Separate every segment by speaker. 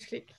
Speaker 1: clic.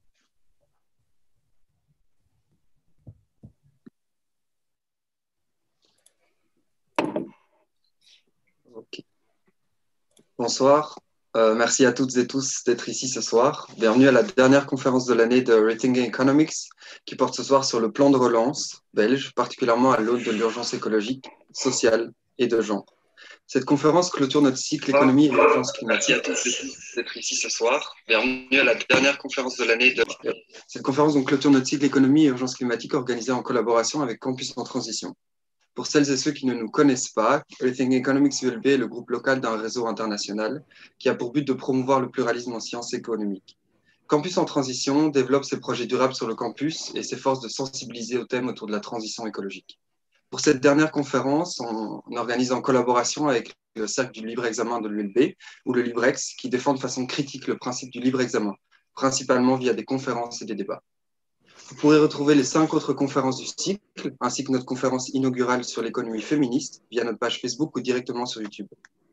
Speaker 2: Okay. Bonsoir, merci à toutes et tous d'être ici ce soir. Bienvenue à la dernière conférence de l'année de Rethinking Economics qui porte ce soir sur le plan de relance belge, particulièrement à l'aune de l'urgence écologique, sociale et de genre. Cette conférence clôture notre cycle économie et urgence climatique. Merci à tous et tous d'être ici ce soir. Bienvenue à la dernière conférence de l'année de... Cette conférence donc clôture notre cycle économie et urgence climatique organisée en collaboration avec Campus en Transition. Pour celles et ceux qui ne nous connaissent pas, Rethinking Economics ULB est le groupe local d'un réseau international qui a pour but de promouvoir le pluralisme en sciences économiques. Campus en Transition développe ses projets durables sur le campus et s'efforce de sensibiliser aux thèmes autour de la transition écologique. Pour cette dernière conférence, on organise en collaboration avec le Cercle du libre examen de l'ULB ou le LibreX qui défend de façon critique le principe du libre examen, principalement via des conférences et des débats. Vous pourrez retrouver les 5 autres conférences du cycle, ainsi que notre conférence inaugurale sur l'économie féministe via notre page Facebook ou directement sur YouTube.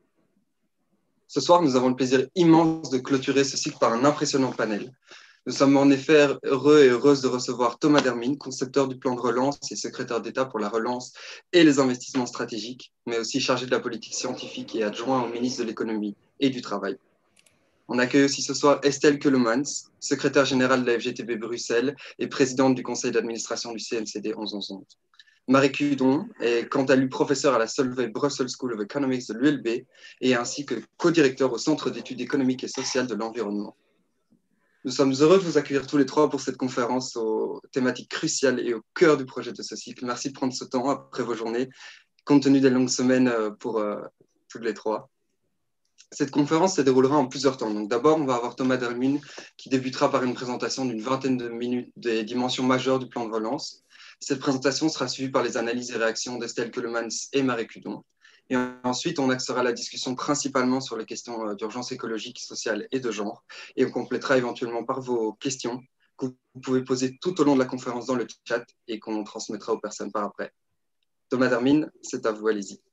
Speaker 2: Ce soir, nous avons le plaisir immense de clôturer ce cycle par un impressionnant panel. Nous sommes en effet heureux et heureuses de recevoir Thomas Dermine, concepteur du plan de relance et secrétaire d'État pour la relance et les investissements stratégiques, mais aussi chargé de la politique scientifique et adjoint au ministre de l'économie et du travail. On accueille aussi ce soir Estelle Keulemans, secrétaire générale de la FGTB Bruxelles et présidente du conseil d'administration du CNCD 1111. Marie Cudon est quant à lui professeure à la Solvay Brussels School of Economics de l'ULB et ainsi que co-directeur au Centre d'études économiques et sociales de l'environnement. Nous sommes heureux de vous accueillir tous les trois pour cette conférence aux thématiques cruciales et au cœur du projet de ce cycle. Merci de prendre ce temps après vos journées, compte tenu des longues semaines pour toutes les trois. Cette conférence se déroulera en plusieurs temps. Donc d'abord, on va avoir Thomas Dermine qui débutera par une présentation d'une vingtaine de minutes des dimensions majeures du plan de relance. Cette présentation sera suivie par les analyses et réactions d'Estelle Keulemans et Marie Cudon. Et ensuite, on axera la discussion principalement sur les questions d'urgence écologique, sociale et de genre. Et on complétera éventuellement par vos questions que vous pouvez poser tout au long de la conférence dans le chat et qu'on transmettra aux personnes par après. Thomas Dermine, c'est à vous, allez-y.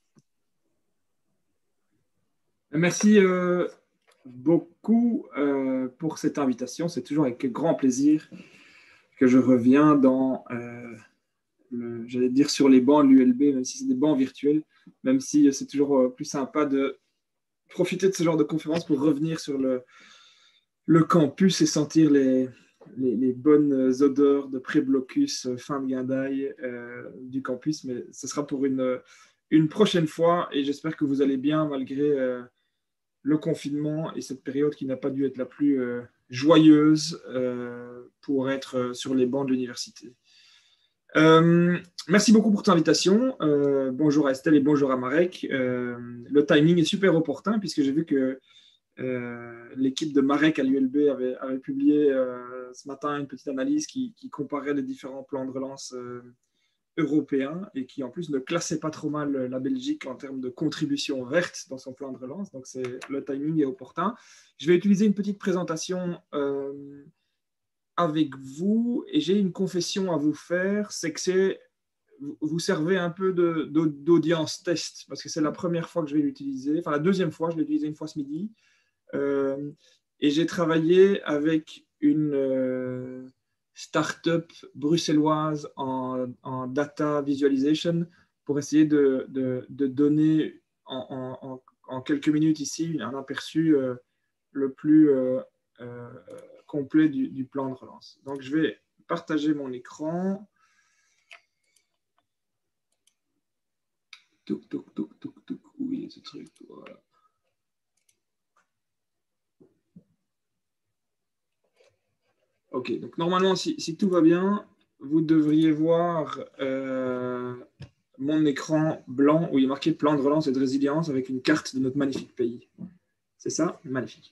Speaker 3: Merci beaucoup pour cette invitation. C'est toujours avec grand plaisir que je reviens dans, j'allais dire sur les bancs de l'ULB, même si c'est des bancs virtuels, même si c'est toujours plus sympa de profiter de ce genre de conférence pour revenir sur le campus et sentir les bonnes odeurs de pré-blocus fin de guindaille du campus. Mais ce sera pour une prochaine fois et j'espère que vous allez bien malgré le confinement et cette période qui n'a pas dû être la plus joyeuse pour être sur les bancs de l'université. Merci beaucoup pour ton invitation. Bonjour à Estelle et bonjour à Marek. Le timing est super opportun puisque j'ai vu que l'équipe de Marek à l'ULB avait publié ce matin une petite analyse qui comparait les différents plans de relance européen et qui en plus ne classait pas trop mal la Belgique en termes de contribution verte dans son plan de relance. Donc le timing est opportun. Je vais utiliser une petite présentation avec vous et j'ai une confession à vous faire, c'est que vous servez un peu d'audience test parce que c'est la première fois que je vais l'utiliser, enfin la deuxième fois, je l'ai utilisé une fois ce midi et j'ai travaillé avec une start-up bruxelloise en data visualization pour essayer de donner en quelques minutes ici un aperçu le plus complet du plan de relance. Donc, je vais partager mon écran. Où est ce truc? Voilà. Ok, donc normalement, si tout va bien, vous devriez voir mon écran blanc où il est marqué plan de relance et de résilience avec une carte de notre magnifique pays. C'est ça? Magnifique.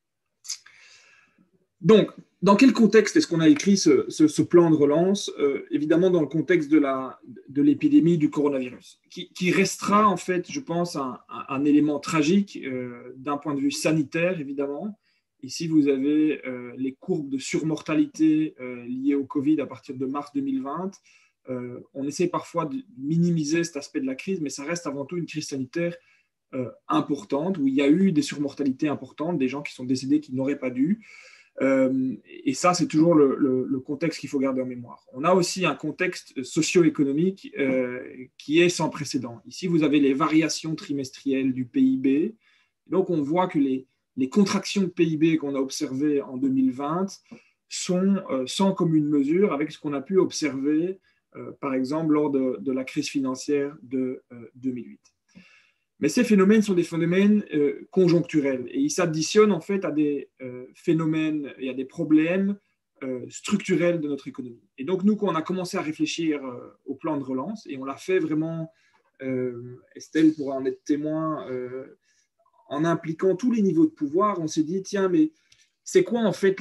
Speaker 3: Donc, dans quel contexte est-ce qu'on a écrit ce plan de relance? Évidemment, dans le contexte de l'épidémie du coronavirus, qui restera, en fait, je pense, un élément tragique d'un point de vue sanitaire, évidemment. Ici, vous avez les courbes de surmortalité liées au Covid à partir de mars 2020. On essaie parfois de minimiser cet aspect de la crise, mais ça reste avant tout une crise sanitaire importante, où il y a eu des surmortalités importantes, des gens qui sont décédés qui n'auraient pas dû. Et ça, c'est toujours le contexte qu'il faut garder en mémoire. On a aussi un contexte socio-économique qui est sans précédent. Ici, vous avez les variations trimestrielles du PIB. Donc, on voit que les contractions de PIB qu'on a observées en 2020 sont sans commune mesure avec ce qu'on a pu observer, par exemple, lors de la crise financière de 2008. Mais ces phénomènes sont des phénomènes conjoncturels et ils s'additionnent en fait à des phénomènes et à des problèmes structurels de notre économie. Et donc, nous, quand on a commencé à réfléchir au plan de relance, et on l'a fait vraiment, Estelle pourra en être témoin, en impliquant tous les niveaux de pouvoir, on s'est dit, tiens, mais c'est quoi en fait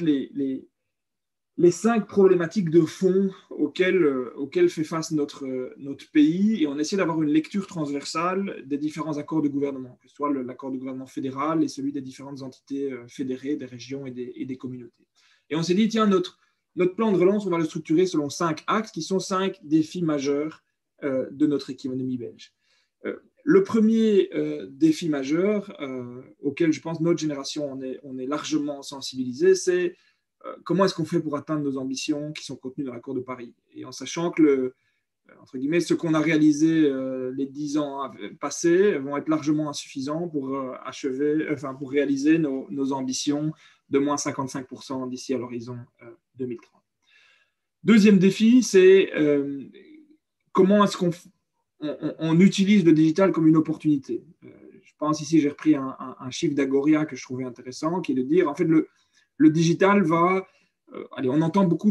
Speaker 3: les 5 problématiques de fond auxquelles fait face notre pays, et on essaie d'avoir une lecture transversale des différents accords de gouvernement, que ce soit l'accord de gouvernement fédéral et celui des différentes entités fédérées, des régions et des communautés. Et on s'est dit, tiens, notre plan de relance, on va le structurer selon 5 axes qui sont 5 défis majeurs de notre économie belge. Le premier défi majeur auquel je pense notre génération on est largement sensibilisé, c'est comment est-ce qu'on fait pour atteindre nos ambitions qui sont contenues dans l'accord de Paris, et en sachant que entre guillemets, ce qu'on a réalisé les 10 ans passés vont être largement insuffisants pour pour réaliser nos ambitions de moins 55% d'ici à l'horizon 2030. Deuxième défi, c'est comment est-ce qu'on utilise le digital comme une opportunité. Je pense ici, j'ai repris un chiffre d'Agoria que je trouvais intéressant, qui est de dire, en fait, le digital va... on entend beaucoup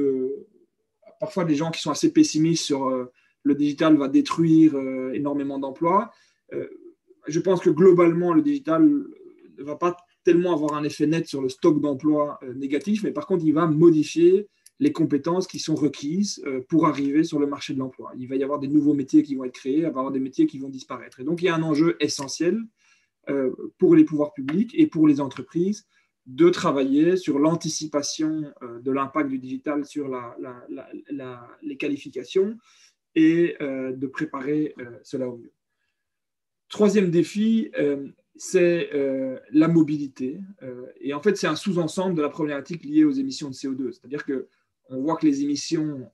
Speaker 3: parfois des gens qui sont assez pessimistes sur le digital va détruire énormément d'emplois. Je pense que globalement, le digital ne va pas tellement avoir un effet net sur le stock d'emplois négatif, mais par contre, il va modifier les compétences qui sont requises pour arriver sur le marché de l'emploi. Il va y avoir des nouveaux métiers qui vont être créés, il va y avoir des métiers qui vont disparaître. Et donc, il y a un enjeu essentiel pour les pouvoirs publics et pour les entreprises de travailler sur l'anticipation de l'impact du digital sur les qualifications et de préparer cela au mieux. Troisième défi, c'est la mobilité. Et en fait, c'est un sous-ensemble de la problématique liée aux émissions de CO2. C'est-à-dire qu'on voit que les émissions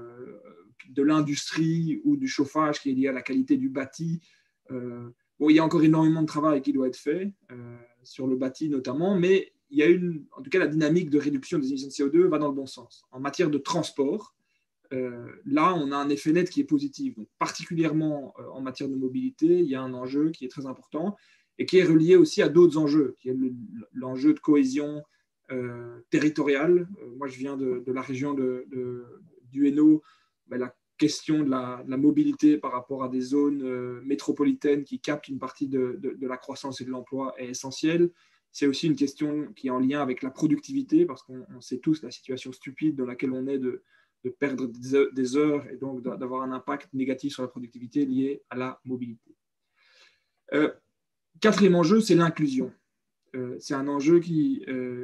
Speaker 3: de l'industrie ou du chauffage qui est lié à la qualité du bâti, il y a encore énormément de travail qui doit être fait sur le bâti notamment, mais il y a en tout cas, la dynamique de réduction des émissions de CO2 va dans le bon sens. En matière de transport, là, on a un effet net qui est positif. Donc, particulièrement en matière de mobilité, il y a un enjeu qui est très important et qui est relié aussi à d'autres enjeux, qui est l'enjeu de cohésion territoriale. Moi, je viens de la région du Hainaut. La question de la mobilité par rapport à des zones métropolitaines qui captent une partie de la croissance et de l'emploi est essentielle. C'est aussi une question qui est en lien avec la productivité, parce qu'on sait tous la situation stupide dans laquelle on est de perdre des heures et donc d'avoir un impact négatif sur la productivité lié à la mobilité. Quatrième enjeu, c'est l'inclusion. C'est un enjeu qui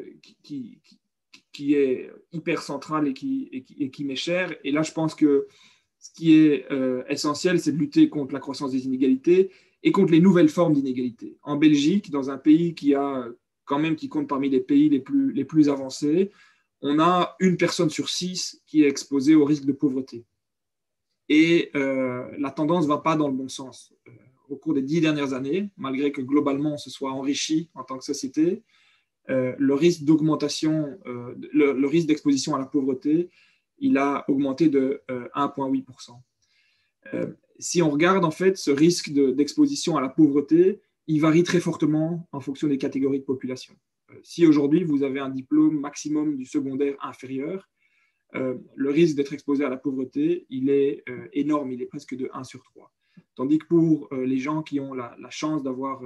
Speaker 3: est hyper central et qui m'est cher. Et là, je pense que ce qui est essentiel, c'est de lutter contre la croissance des inégalités et contre les nouvelles formes d'inégalités. En Belgique, dans un pays qui compte parmi les pays les plus avancés, on a 1 personne sur 6 qui est exposée au risque de pauvreté. Et la tendance ne va pas dans le bon sens. Au cours des 10 dernières années, malgré que globalement on se soit enrichi en tant que société, le risque d'augmentation, le risque d'exposition à la pauvreté, il a augmenté de 1,8%. Si on regarde en fait ce risque d'exposition à la pauvreté, il varie très fortement en fonction des catégories de population. Si aujourd'hui vous avez un diplôme maximum du secondaire inférieur, le risque d'être exposé à la pauvreté, il est énorme, il est presque de 1 sur 3. Tandis que pour les gens qui ont la chance d'avoir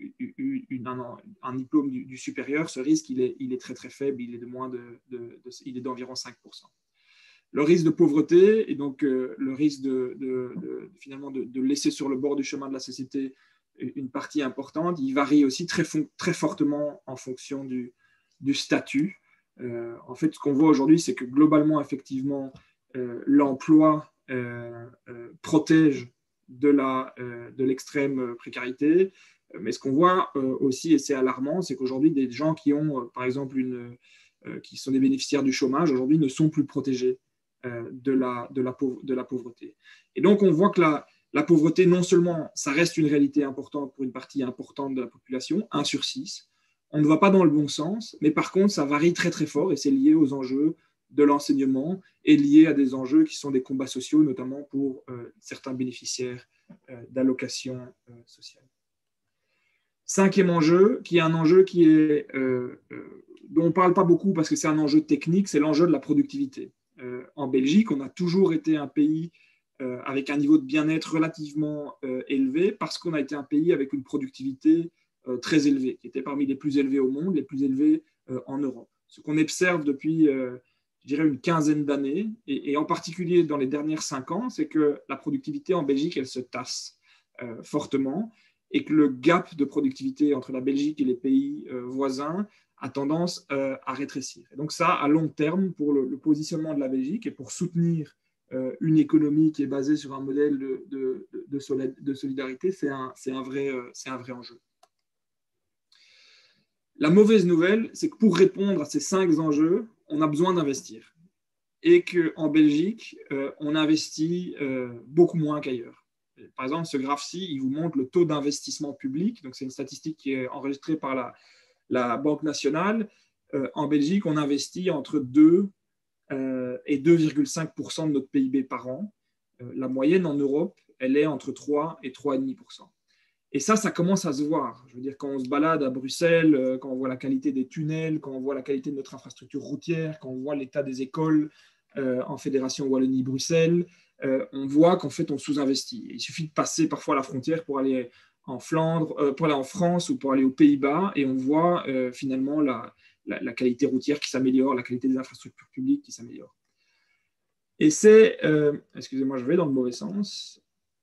Speaker 3: un diplôme du supérieur, ce risque, il est très très faible, il est d'environ 5%. Le risque de pauvreté et donc le risque finalement de laisser sur le bord du chemin de la société une partie importante, il varie aussi très fortement en fonction du statut. En fait, ce qu'on voit aujourd'hui, c'est que globalement, effectivement, l'emploi protège de l'extrême précarité. Mais ce qu'on voit aussi, et c'est alarmant, c'est qu'aujourd'hui, des gens qui ont, par exemple, qui sont des bénéficiaires du chômage, aujourd'hui ne sont plus protégés de la pauvreté. Et donc, on voit que la pauvreté, non seulement, ça reste une réalité importante pour une partie importante de la population, 1 sur 6, on ne va pas dans le bon sens, mais par contre, ça varie très très fort et c'est lié aux enjeux de l'enseignement et lié à des enjeux qui sont des combats sociaux, notamment pour certains bénéficiaires d'allocations sociales. 5e enjeu, qui est un enjeu dont on ne parle pas beaucoup parce que c'est un enjeu technique, c'est l'enjeu de la productivité. En Belgique, on a toujours été un pays avec un niveau de bien-être relativement élevé parce qu'on a été un pays avec une productivité très élevée, qui était parmi les plus élevées au monde, les plus élevées en Europe. Ce qu'on observe depuis, je dirais, une quinzaine d'années, et en particulier dans les dernières 5 ans, c'est que la productivité en Belgique, elle se tasse fortement, et que le gap de productivité entre la Belgique et les pays voisins a tendance à rétrécir. Et donc ça, à long terme, pour le positionnement de la Belgique et pour soutenir une économie qui est basée sur un modèle de solidarité, c'est un vrai enjeu. La mauvaise nouvelle, c'est que pour répondre à ces 5 enjeux, on a besoin d'investir. Et qu'en Belgique, on investit beaucoup moins qu'ailleurs. Par exemple, ce graphe-ci, il vous montre le taux d'investissement public. Donc, c'est une statistique qui est enregistrée par la Banque nationale. En Belgique, on investit entre 2 et 2,5% de notre PIB par an. La moyenne en Europe, elle est entre 3 et 3,5%. Et ça commence à se voir. Je veux dire, quand on se balade à Bruxelles, quand on voit la qualité des tunnels, quand on voit la qualité de notre infrastructure routière, quand on voit l'état des écoles en Fédération Wallonie-Bruxelles, on voit qu'en fait, on sous-investit. Il suffit de passer parfois la frontière pour aller en Flandre, pour aller en France ou pour aller aux Pays-Bas, et on voit finalement la qualité routière qui s'améliore, la qualité des infrastructures publiques qui s'améliore. Et c'est, excusez-moi, je vais dans le mauvais sens.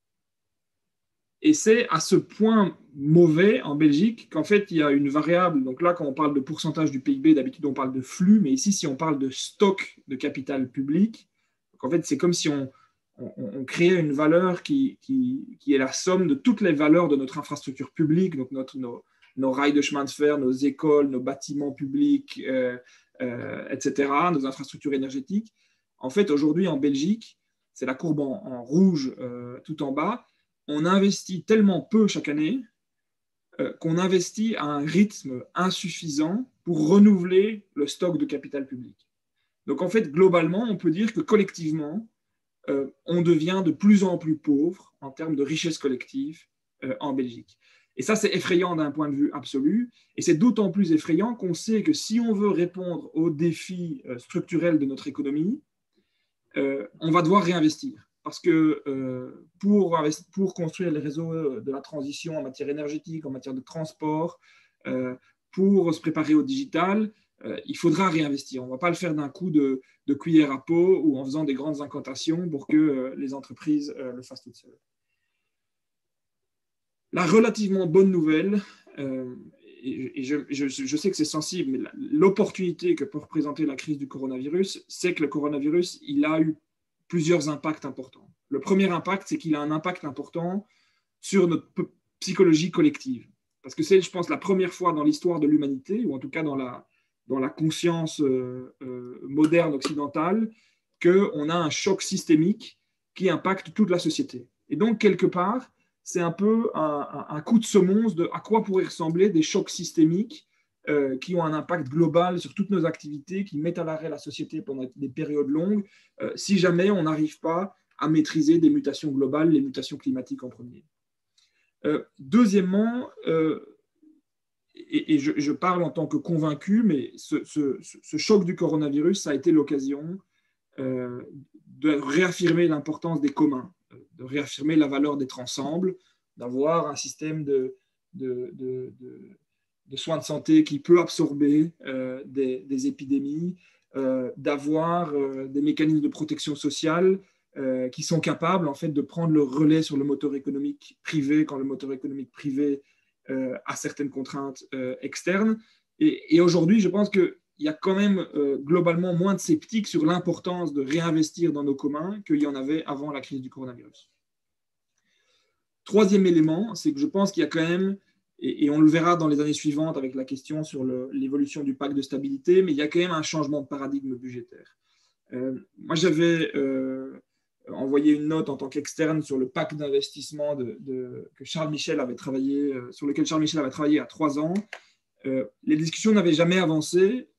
Speaker 3: Et c'est à ce point mauvais en Belgique qu'en fait, il y a une variable. Donc là, quand on parle de pourcentage du PIB, d'habitude, on parle de flux, mais ici, si on parle de stock de capital public, donc en fait, c'est comme si on créait une valeur qui est la somme de toutes les valeurs de notre infrastructure publique, donc nos rails de chemin de fer, nos écoles, nos bâtiments publics, etc., nos infrastructures énergétiques. En fait, aujourd'hui, en Belgique, c'est la courbe en rouge tout en bas, on investit tellement peu chaque année qu'on investit à un rythme insuffisant pour renouveler le stock de capital public. Donc en fait, globalement, on peut dire que collectivement, on devient de plus en plus pauvre en termes de richesse collective en Belgique. Et ça, c'est effrayant d'un point de vue absolu. Et c'est d'autant plus effrayant qu'on sait que si on veut répondre aux défis structurels de notre économie, on va devoir réinvestir. Parce que pour construire les réseaux de la transition en matière énergétique, en matière de transport, pour se préparer au digital, il faudra réinvestir. On ne va pas le faire d'un coup de cuillère à peau ou en faisant des grandes incantations pour que les entreprises le fassent toutes seules. La relativement bonne nouvelle, et je sais que c'est sensible, mais l'opportunité que peut représenter la crise du coronavirus, c'est que le coronavirus, il a eu plusieurs impacts importants. Le premier impact, c'est qu'il a un impact important sur notre psychologie collective. Parce que c'est, je pense, la première fois dans l'histoire de l'humanité, ou en tout cas dans la conscience moderne occidentale, qu'on a un choc systémique qui impacte toute la société. Et donc, quelque part, c'est un peu un coup de semonce de à quoi pourraient ressembler des chocs systémiques qui ont un impact global sur toutes nos activités, qui mettent à l'arrêt la société pendant des périodes longues, si jamais on n'arrive pas à maîtriser des mutations globales, les mutations climatiques en premier. Deuxièmement, et je parle en tant que convaincu, mais ce choc du coronavirus, ça a été l'occasion de réaffirmer l'importance des communs, de réaffirmer la valeur d'être ensemble, d'avoir un système de soins de santé qui peut absorber des épidémies, d'avoir des mécanismes de protection sociale qui sont capables en fait, de prendre le relais sur le moteur économique privé quand le moteur économique privé a certaines contraintes externes. Et aujourd'hui, je pense qu'il y a quand même globalement moins de sceptiques sur l'importance de réinvestir dans nos communs qu'il y en avait avant la crise du coronavirus. Troisième élément, c'est que je pense qu'il y a quand même et on le verra dans les années suivantes avec la question sur l'évolution du pacte de stabilité, mais il y a quand même un changement de paradigme budgétaire. Moi, j'avais envoyé une note en tant qu'externe sur le pacte d'investissement que Charles Michel avait travaillé, sur lequel Charles Michel avait travaillé il y a 3 ans. Les discussions n'avaient jamais avancé.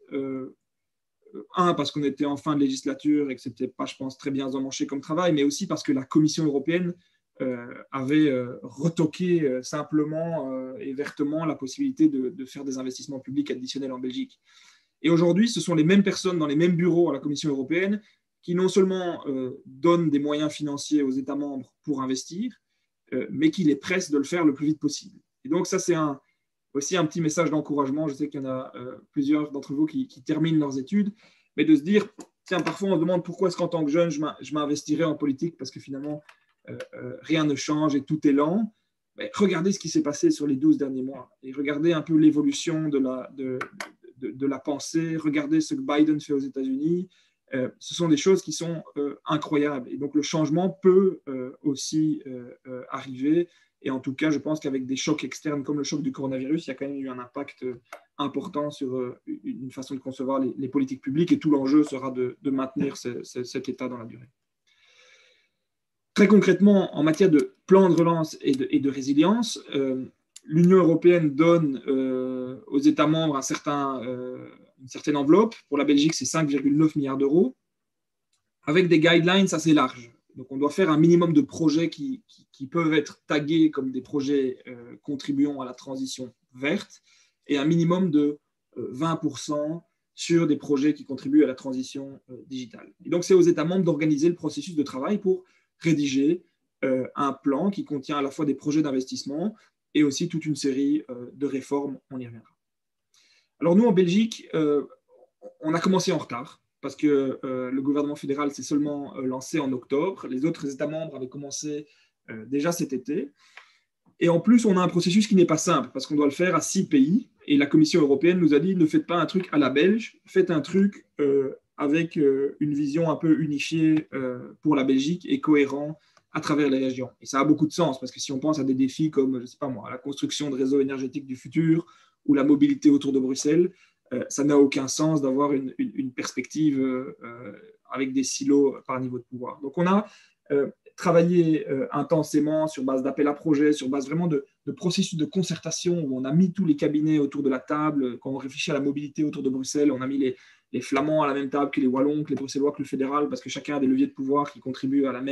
Speaker 3: Parce qu'on était en fin de législature et que ce n'était pas, je pense, très bien emmanché comme travail, mais aussi parce que la Commission européenne avait retoqué simplement et vertement la possibilité de faire des investissements publics additionnels en Belgique. Et aujourd'hui, ce sont les mêmes personnes dans les mêmes bureaux à la Commission européenne qui non seulement donnent des moyens financiers aux États membres pour investir, mais qui les pressent de le faire le plus vite possible. Et donc ça, c'est aussi un petit message d'encouragement. Je sais qu'il y en a plusieurs d'entre vous qui terminent leurs études, mais de se dire, tiens, parfois on se demande pourquoi est-ce qu'en tant que jeune, je m'investirais en politique, parce que finalement, rien ne change et tout est lent. Mais regardez ce qui s'est passé sur les 12 derniers mois et regardez un peu l'évolution de la pensée, regardez ce que Biden fait aux États-Unis. Ce sont des choses qui sont incroyables. Et donc, le changement peut aussi arriver. Et en tout cas, je pense qu'avec des chocs externes comme le choc du coronavirus, il y a quand même eu un impact important sur une façon de concevoir les politiques publiques. Et tout l'enjeu sera de maintenir cet état dans la durée. Très concrètement, en matière de plan de relance et de résilience, l'Union européenne donne aux États membres une certaine enveloppe. Pour la Belgique, c'est 5,9 milliards d'euros, avec des guidelines assez larges. Donc, on doit faire un minimum de projets qui peuvent être tagués comme des projets contribuant à la transition verte et un minimum de 20% sur des projets qui contribuent à la transition digitale. Et donc, c'est aux États membres d'organiser le processus de travail pour rédiger un plan qui contient à la fois des projets d'investissement et aussi toute une série de réformes. On y reviendra. Alors, nous, en Belgique, on a commencé en retard, parce que le gouvernement fédéral s'est seulement lancé en octobre. Les autres États membres avaient commencé déjà cet été. Et en plus, on a un processus qui n'est pas simple, parce qu'on doit le faire à 6 pays. Et la Commission européenne nous a dit, ne faites pas un truc à la belge, faites un truc avec une vision un peu unifiée pour la Belgique et cohérent à travers les régions. Et ça a beaucoup de sens, parce que si on pense à des défis comme, je ne sais pas moi, la construction de réseaux énergétiques du futur ou la mobilité autour de Bruxelles, ça n'a aucun sens d'avoir une perspective avec des silos par niveau de pouvoir. Donc, on a travaillé intensément sur base d'appels à projets, sur base vraiment de processus de concertation où on a mis tous les cabinets autour de la table. Quand on réfléchit à la mobilité autour de Bruxelles, on a mis les Flamands à la même table que les Wallons, que les Bruxellois, que le fédéral, parce que chacun a des leviers de pouvoir qui contribuent à la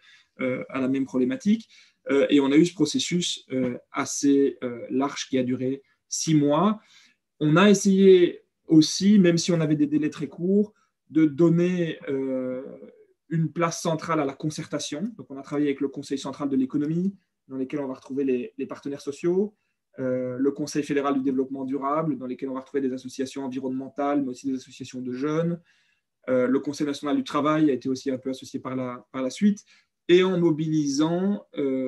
Speaker 3: même problématique. Et on a eu ce processus assez large qui a duré 6 mois. On a essayé aussi, même si on avait des délais très courts, de donner une place centrale à la concertation. Donc, on a travaillé avec le Conseil central de l'économie, dans lequel on va retrouver les partenaires sociaux, le Conseil fédéral du développement durable, dans lequel on va retrouver des associations environnementales, mais aussi des associations de jeunes. Le Conseil national du travail a été aussi un peu associé par la suite, et en mobilisant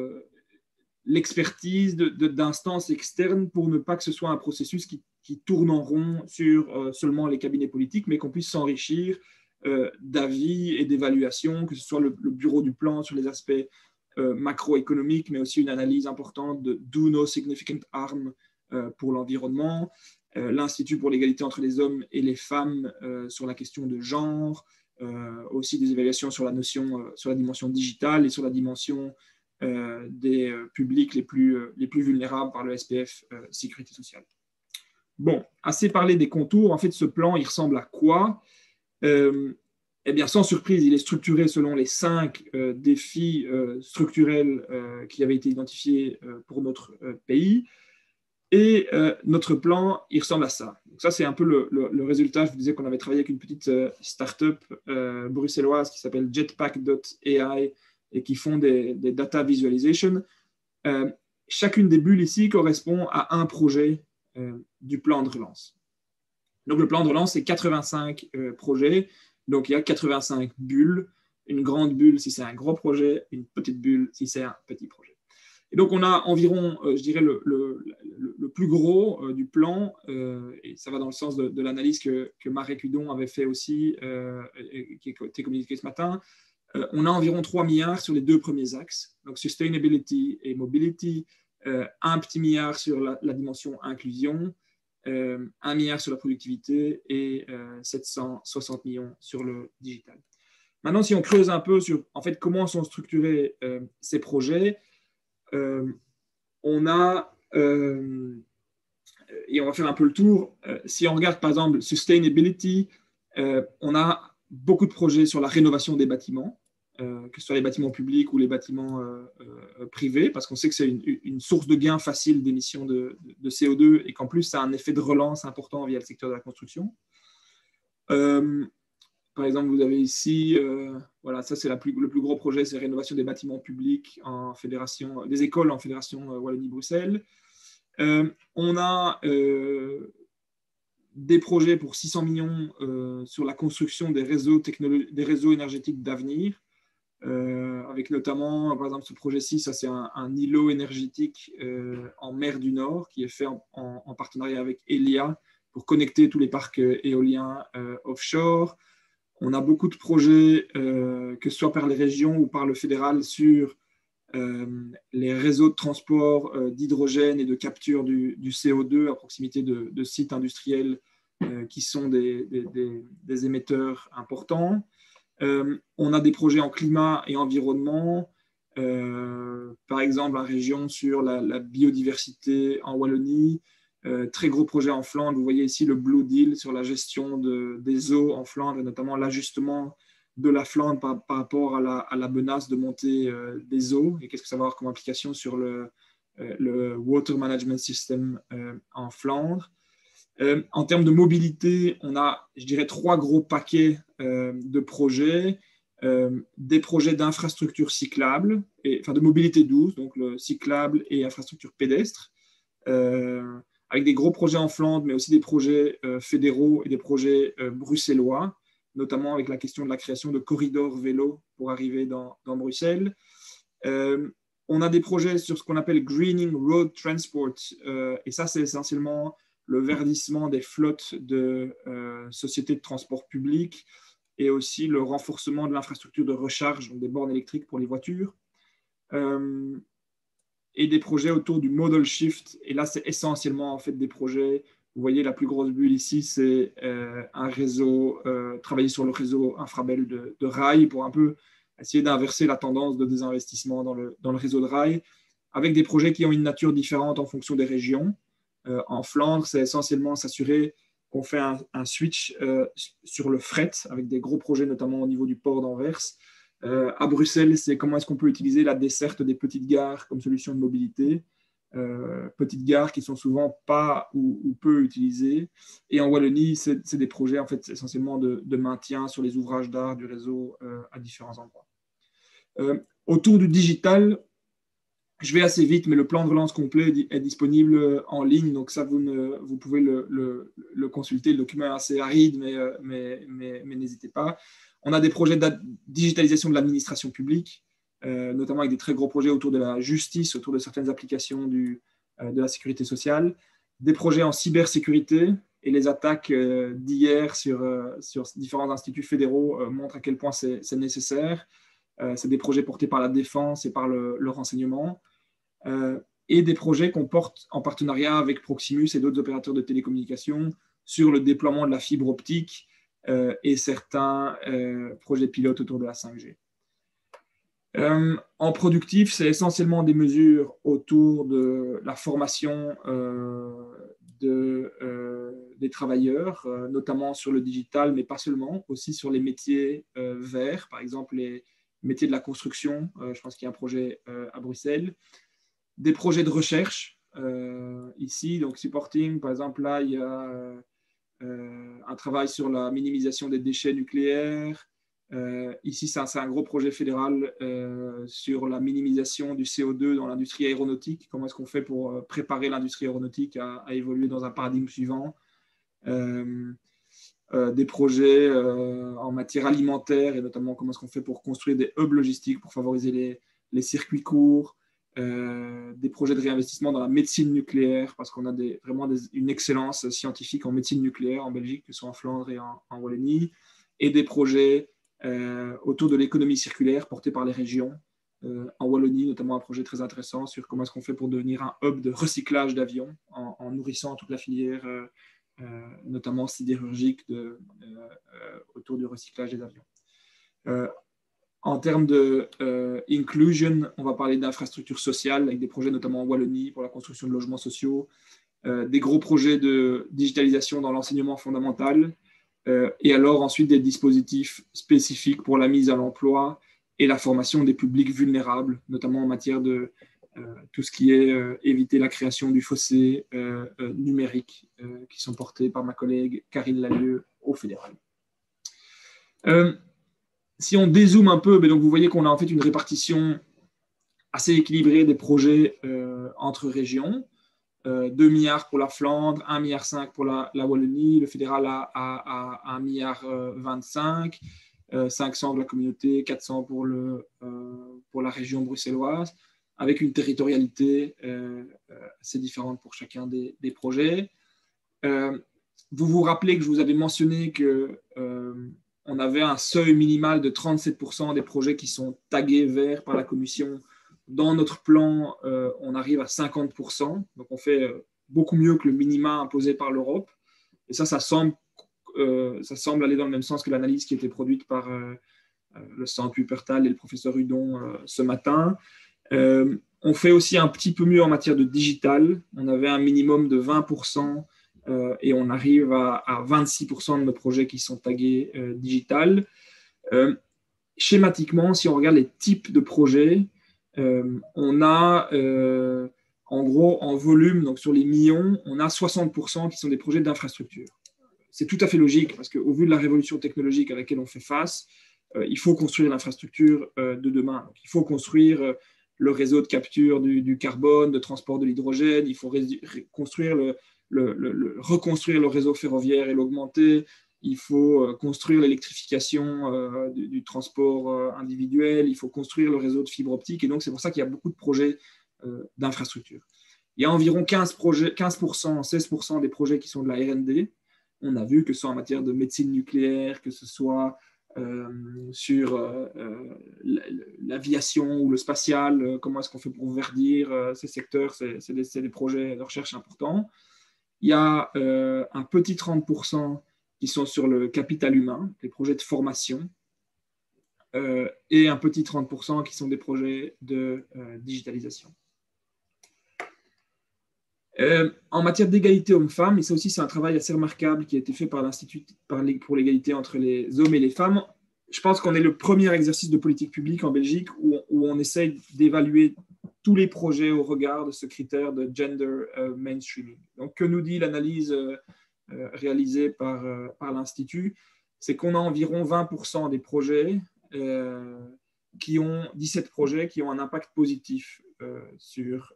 Speaker 3: l'expertise d'instances externes pour ne pas que ce soit un processus qui tourne en rond sur seulement les cabinets politiques, mais qu'on puisse s'enrichir d'avis et d'évaluations, que ce soit le bureau du plan sur les aspects macroéconomiques, mais aussi une analyse importante de Do No Significant Harm pour l'environnement, l'Institut pour l'égalité entre les hommes et les femmes sur la question de genre, aussi des évaluations sur la dimension digitale et sur la dimension des publics les plus vulnérables par le SPF Sécurité sociale. Bon, assez parlé des contours. En fait, ce plan, il ressemble à quoi ? Eh bien, sans surprise, il est structuré selon les 5 défis structurels qui avaient été identifiés pour notre pays. Et notre plan, il ressemble à ça. Donc ça, c'est un peu le résultat. Je vous disais qu'on avait travaillé avec une petite start-up bruxelloise qui s'appelle Jetpack.ai et qui font des data visualization. Chacune des bulles ici correspond à un projet du plan de relance. Donc, le plan de relance, c'est 85 projets. Donc, il y a 85 bulles. Une grande bulle si c'est un gros projet, une petite bulle si c'est un petit projet. Et donc, on a environ, je dirais, le plus gros du plan, et ça va dans le sens de l'analyse que Marek Hudon avait fait aussi, et qui a été communiquée ce matin. On a environ 3 milliards sur les 2 premiers axes, donc sustainability et mobility, 1 petit milliard sur la dimension inclusion, 1 milliard sur la productivité et 760 millions sur le digital. Maintenant, si on creuse un peu sur en fait, comment sont structurés ces projets, on a, et on va faire un peu le tour, si on regarde par exemple sustainability, on a beaucoup de projets sur la rénovation des bâtiments, que ce soit les bâtiments publics ou les bâtiments privés, parce qu'on sait que c'est une source de gain facile d'émissions de CO2 et qu'en plus, ça a un effet de relance important via le secteur de la construction. Par exemple, vous avez ici, voilà, ça c'est le plus gros projet, c'est la rénovation des bâtiments publics en fédération, des écoles en fédération Wallonie-Bruxelles. On a des projets pour 600 millions sur la construction des réseaux énergétiques d'avenir, avec notamment, par exemple, ce projet-ci, ça c'est un îlot énergétique en mer du Nord qui est fait en partenariat avec Elia pour connecter tous les parcs éoliens offshore. On a beaucoup de projets, que ce soit par les régions ou par le fédéral, sur les réseaux de transport d'hydrogène et de capture du CO2 à proximité de sites industriels qui sont des émetteurs importants. On a des projets en climat et environnement, par exemple, la région sur la biodiversité en Wallonie, très gros projet en Flandre. Vous voyez ici le Blue Deal sur la gestion des eaux en Flandre et notamment l'ajustement de la Flandre par rapport à la menace de montée des eaux et qu'est-ce que ça va avoir comme implication sur le Water Management System en Flandre. En termes de mobilité, on a, je dirais, 3 gros paquets de projets. Des projets d'infrastructures cyclables, enfin de mobilité douce, donc le cyclable et infrastructures pédestres, avec des gros projets en Flandre, mais aussi des projets fédéraux et des projets bruxellois, notamment avec la question de la création de corridors vélo pour arriver dans Bruxelles. On a des projets sur ce qu'on appelle Greening Road Transport, et ça, c'est essentiellement le verdissement des flottes de sociétés de transport public et aussi le renforcement de l'infrastructure de recharge, donc des bornes électriques pour les voitures. Et des projets autour du modal shift. Et là, c'est essentiellement en fait des projets. Vous voyez, la plus grosse bulle ici, c'est un réseau, travailler sur le réseau infrabel de rail pour un peu essayer d'inverser la tendance de désinvestissement dans le réseau de rail, avec des projets qui ont une nature différente en fonction des régions. En Flandre, c'est essentiellement s'assurer qu'on fait un switch sur le fret, avec des gros projets, notamment au niveau du port d'Anvers. À Bruxelles, c'est comment est-ce qu'on peut utiliser la desserte des petites gares comme solution de mobilité. Petites gares qui sont souvent pas ou peu utilisées. Et en Wallonie, c'est des projets en fait, essentiellement de maintien sur les ouvrages d'art du réseau à différents endroits. Autour du digital, je vais assez vite, mais le plan de relance complet est disponible en ligne, donc ça, vous pouvez le consulter. Le document est assez aride, mais n'hésitez pas. On a des projets de digitalisation de l'administration publique, notamment avec des très gros projets autour de la justice, autour de certaines applications de la sécurité sociale. Des projets en cybersécurité, et les attaques d'hier sur différents instituts fédéraux montrent à quel point c'est nécessaire. C'est des projets portés par la défense et par le renseignement, et des projets qu'on porte en partenariat avec Proximus et d'autres opérateurs de télécommunications sur le déploiement de la fibre optique et certains projets pilotes autour de la 5G. En productif, c'est essentiellement des mesures autour de la formation des travailleurs, notamment sur le digital, mais pas seulement, aussi sur les métiers verts, par exemple les métiers de la construction. Je pense qu'il y a un projet à Bruxelles. Des projets de recherche, ici, donc supporting, par exemple, là, il y a un travail sur la minimisation des déchets nucléaires. Ici, c'est un gros projet fédéral sur la minimisation du CO2 dans l'industrie aéronautique. Comment est-ce qu'on fait pour préparer l'industrie aéronautique à évoluer dans un paradigme suivant. Des projets en matière alimentaire et notamment comment est-ce qu'on fait pour construire des hubs logistiques pour favoriser les circuits courts. Des projets de réinvestissement dans la médecine nucléaire parce qu'on a vraiment une excellence scientifique en médecine nucléaire en Belgique, que ce soit en Flandre et en Wallonie, et des projets autour de l'économie circulaire portés par les régions, en Wallonie, notamment un projet très intéressant sur comment est-ce qu'on fait pour devenir un hub de recyclage d'avions en nourrissant toute la filière, notamment sidérurgique, autour du recyclage des avions. En termes de inclusion, on va parler d'infrastructures sociales avec des projets notamment en Wallonie pour la construction de logements sociaux, des gros projets de digitalisation dans l'enseignement fondamental, et alors ensuite des dispositifs spécifiques pour la mise à l'emploi et la formation des publics vulnérables, notamment en matière de tout ce qui est éviter la création du fossé numérique, qui sont portés par ma collègue Karine Lalieu au fédéral. Si on dézoome un peu, donc vous voyez qu'on a en fait une répartition assez équilibrée des projets entre régions. 2 milliards pour la Flandre, 1,5 milliard pour la Wallonie, le fédéral a 1,25 milliard, 500 pour la communauté, 400 pour la région bruxelloise, avec une territorialité assez différente pour chacun des projets. Vous vous rappelez que je vous avais mentionné qu'on avait un seuil minimal de 37% des projets qui sont tagués vert par la Commission. Dans notre plan, on arrive à 50%, donc on fait beaucoup mieux que le minima imposé par l'Europe. Et ça semble aller dans le même sens que l'analyse qui a été produite par le centre Wuppertal et le professeur Hudon ce matin. On fait aussi un petit peu mieux en matière de digital. On avait un minimum de 20% et on arrive à 26% de nos projets qui sont tagués digital. Schématiquement, si on regarde les types de projets, on a en gros en volume, donc sur les millions, on a 60% qui sont des projets d'infrastructure. C'est tout à fait logique parce qu'au vu de la révolution technologique à laquelle on fait face, il faut construire l'infrastructure de demain. Donc, il faut construire le réseau de capture du carbone, de transport de l'hydrogène, il faut reconstruire le réseau ferroviaire et l'augmenter. Il faut construire l'électrification du transport individuel, il faut construire le réseau de fibre optique. Et donc, c'est pour ça qu'il y a beaucoup de projets d'infrastructure. Il y a environ 16% des projets qui sont de la R&D. On a vu que ce soit en matière de médecine nucléaire, que ce soit sur l'aviation ou le spatial, comment est-ce qu'on fait pour verdir ces secteurs, c'est des projets de recherche importants. Il y a un petit 30% qui sont sur le capital humain, les projets de formation, et un petit 30% qui sont des projets de digitalisation. En matière d'égalité hommes-femmes, et ça aussi c'est un travail assez remarquable qui a été fait par l'Institut pour l'égalité entre les hommes et les femmes, je pense qu'on est le premier exercice de politique publique en Belgique où on essaye d'évaluer tous les projets au regard de ce critère de gender mainstreaming. Donc que nous dit l'analyse réalisée par l'Institut, c'est qu'on a environ 20% des projets qui ont 17 projets qui ont un impact positif sur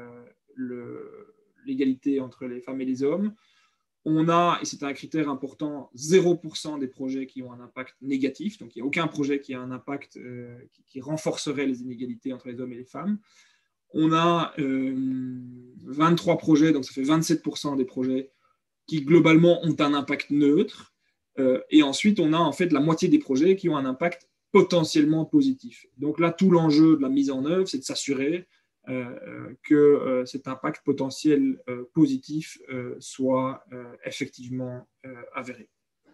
Speaker 3: l'égalité entre les femmes et les hommes. On a, et c'est un critère important, 0% des projets qui ont un impact négatif. Donc, il n'y a aucun projet qui a un impact qui renforcerait les inégalités entre les hommes et les femmes. On a 23 projets, donc ça fait 27% des projets qui, globalement, ont un impact neutre. Et ensuite, on a en fait la moitié des projets qui ont un impact potentiellement positif. Donc là, tout l'enjeu de la mise en œuvre, c'est de s'assurer que cet impact potentiel positif soit effectivement avéré.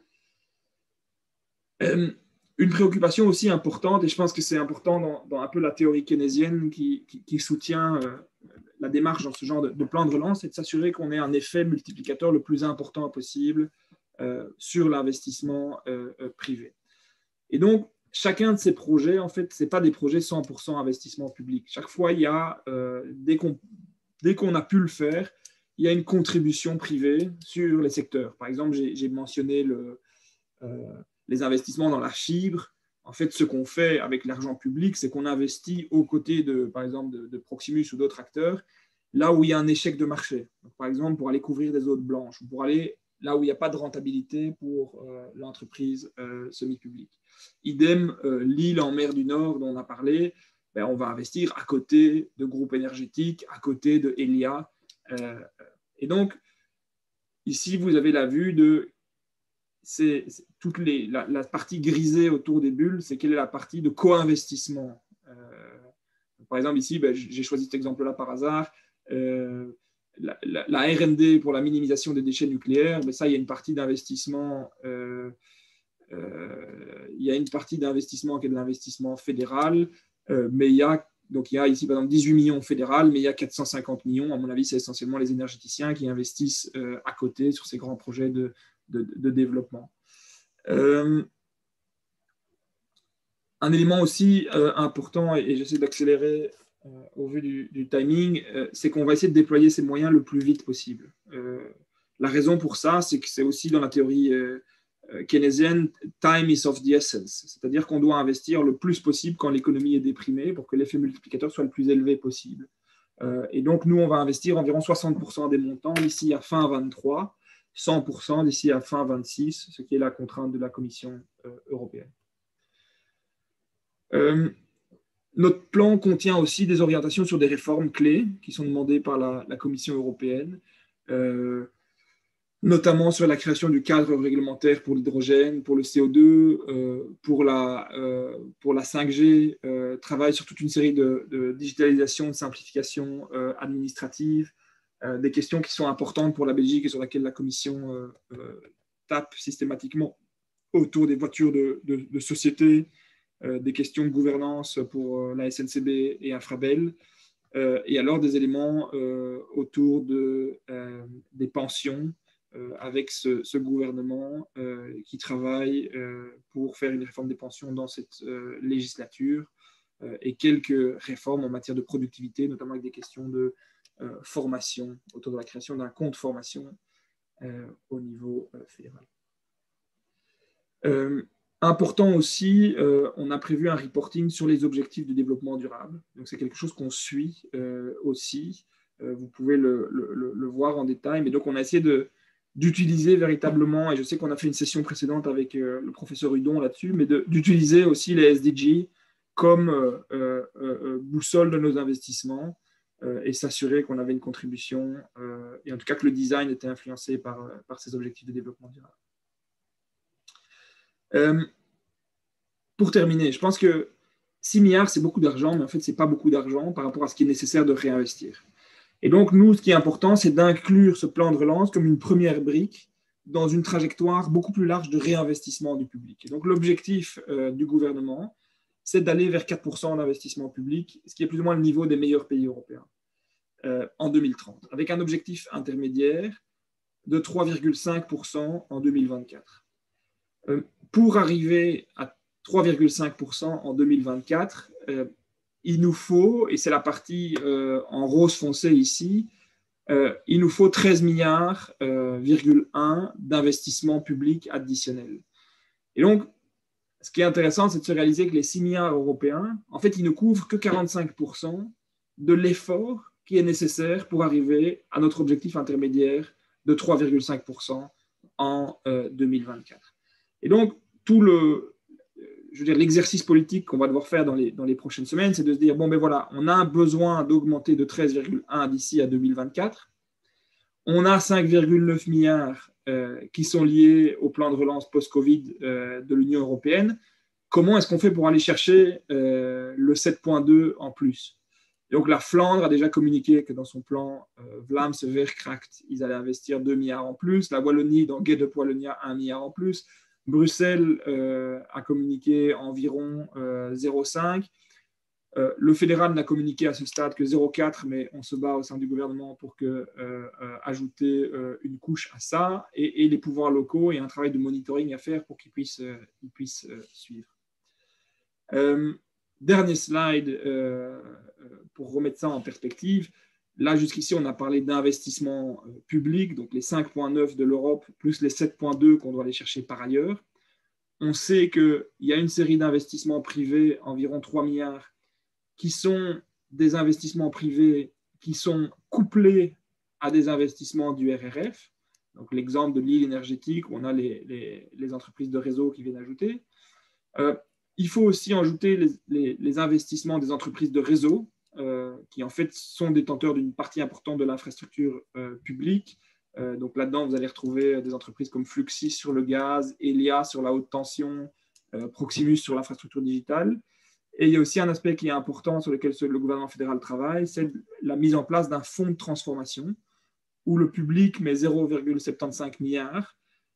Speaker 3: Une préoccupation aussi importante, et je pense que c'est important dans un peu la théorie keynésienne qui soutient la démarche dans ce genre de plan de relance, c'est de s'assurer qu'on ait un effet multiplicateur le plus important possible sur l'investissement privé. Et donc, chacun de ces projets, en fait, ce n'est pas des projets 100% investissement public. Chaque fois, il y a, dès qu'on a pu le faire, il y a une contribution privée sur les secteurs. Par exemple, j'ai mentionné les investissements dans la fibre. En fait, ce qu'on fait avec l'argent public, c'est qu'on investit aux côtés, par exemple, de Proximus ou d'autres acteurs, là où il y a un échec de marché. Donc, par exemple, pour aller couvrir des zones blanches, ou pour aller là où il n'y a pas de rentabilité pour l'entreprise semi-publique. Idem, l'île en mer du Nord dont on a parlé, on va investir à côté de groupes énergétiques, à côté de Elia. Et donc, ici, vous avez la vue de la partie grisée autour des bulles, c'est quelle est la partie de co-investissement par exemple, ici, j'ai choisi cet exemple-là par hasard. La R&D pour la minimisation des déchets nucléaires, mais ça, il y a une partie d'investissement il y a une partie d'investissement qui est de l'investissement fédéral, mais il y a ici, par exemple, 18 millions fédéral, mais il y a 450 millions. À mon avis, c'est essentiellement les énergéticiens qui investissent à côté sur ces grands projets de développement. Un élément aussi important, et j'essaie d'accélérer au vu du timing, c'est qu'on va essayer de déployer ces moyens le plus vite possible. La raison pour ça, c'est que c'est aussi dans la théorie keynésienne, time is of the essence, c'est-à-dire qu'on doit investir le plus possible quand l'économie est déprimée pour que l'effet multiplicateur soit le plus élevé possible. Et donc, nous, on va investir environ 60% des montants d'ici à fin 23, 100% d'ici à fin 26, ce qui est la contrainte de la Commission européenne. Notre plan contient aussi des orientations sur des réformes clés qui sont demandées par la Commission européenne, notamment sur la création du cadre réglementaire pour l'hydrogène, pour le CO2, pour la 5G, travaille sur toute une série de digitalisation, de simplification administrative, des questions qui sont importantes pour la Belgique et sur lesquelles la Commission tape systématiquement autour des voitures de société, des questions de gouvernance pour la SNCB et Infrabel, et alors des éléments autour des pensions, avec ce gouvernement qui travaille pour faire une réforme des pensions dans cette législature et quelques réformes en matière de productivité, notamment avec des questions de formation, autour de la création d'un compte formation au niveau fédéral. Important aussi, on a prévu un reporting sur les objectifs de développement durable. Donc, c'est quelque chose qu'on suit aussi. Vous pouvez le voir en détail. Mais donc, on a essayé d'utiliser véritablement, et je sais qu'on a fait une session précédente avec le professeur Hudon là-dessus, mais d'utiliser aussi les SDG comme boussole de nos investissements et s'assurer qu'on avait une contribution, et en tout cas que le design était influencé par ces objectifs de développement durable. Pour terminer, je pense que 6 milliards, c'est beaucoup d'argent, mais en fait, ce n'est pas beaucoup d'argent par rapport à ce qui est nécessaire de réinvestir. Et donc, nous, ce qui est important, c'est d'inclure ce plan de relance comme une première brique dans une trajectoire beaucoup plus large de réinvestissement du public. Et donc, l'objectif du gouvernement, c'est d'aller vers 4% d'investissement public, ce qui est plus ou moins le niveau des meilleurs pays européens en 2030, avec un objectif intermédiaire de 3,5% en 2024. Pour arriver à 3,5% en 2024, il nous faut, et c'est la partie en rose foncé ici, il nous faut 13 milliards, d'investissement public additionnel. Et donc, ce qui est intéressant, c'est de se réaliser que les 6 milliards européens, en fait, ils ne couvrent que 45% de l'effort qui est nécessaire pour arriver à notre objectif intermédiaire de 3,5% en 2024. Et donc, l'exercice politique qu'on va devoir faire dans les prochaines semaines, c'est de se dire, bon, ben voilà, on a un besoin d'augmenter de 13,1 d'ici à 2024. On a 5,9 milliards qui sont liés au plan de relance post-Covid de l'Union européenne. Comment est-ce qu'on fait pour aller chercher le 7,2 en plus? Et donc, la Flandre a déjà communiqué que dans son plan Vlaams Veerkracht, ils allaient investir 2 milliards en plus. La Wallonie, dans Get Up Wallonia, 1 milliard en plus. Bruxelles a communiqué environ 0,5. Le fédéral n'a communiqué à ce stade que 0,4, mais on se bat au sein du gouvernement pour ajouter une couche à ça. Et les pouvoirs locaux, il y a un travail de monitoring à faire pour qu'ils puissent suivre. Dernier slide pour remettre ça en perspective. Là, jusqu'ici, on a parlé d'investissement public, donc les 5,9 de l'Europe, plus les 7,2 qu'on doit aller chercher par ailleurs. On sait qu'il y a une série d'investissements privés, environ 3 milliards, qui sont des investissements privés qui sont couplés à des investissements du RRF. Donc, l'exemple de l'île énergétique, où on a les entreprises de réseau qui viennent ajouter. Il faut aussi ajouter les investissements des entreprises de réseau, qui en fait sont détenteurs d'une partie importante de l'infrastructure publique. Donc là-dedans, vous allez retrouver des entreprises comme Fluxys sur le gaz, Elia sur la haute tension, Proximus sur l'infrastructure digitale. Et il y a aussi un aspect qui est important sur lequel le gouvernement fédéral travaille, c'est la mise en place d'un fonds de transformation où le public met 0,75 milliard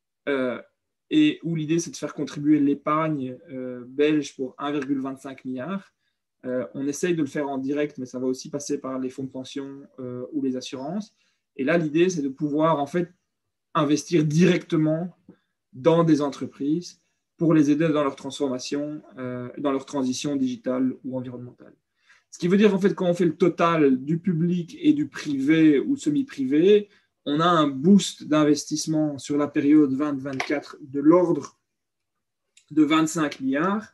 Speaker 3: et où l'idée c'est de faire contribuer l'épargne belge pour 1,25 milliard. On essaye de le faire en direct, mais ça va aussi passer par les fonds de pension ou les assurances. Et là, l'idée c'est de pouvoir en fait investir directement dans des entreprises pour les aider dans leur transformation, dans leur transition digitale ou environnementale. Ce qui veut dire qu'en fait, quand on fait le total du public et du privé ou semi-privé, on a un boost d'investissement sur la période 2024 de l'ordre de 25 milliards.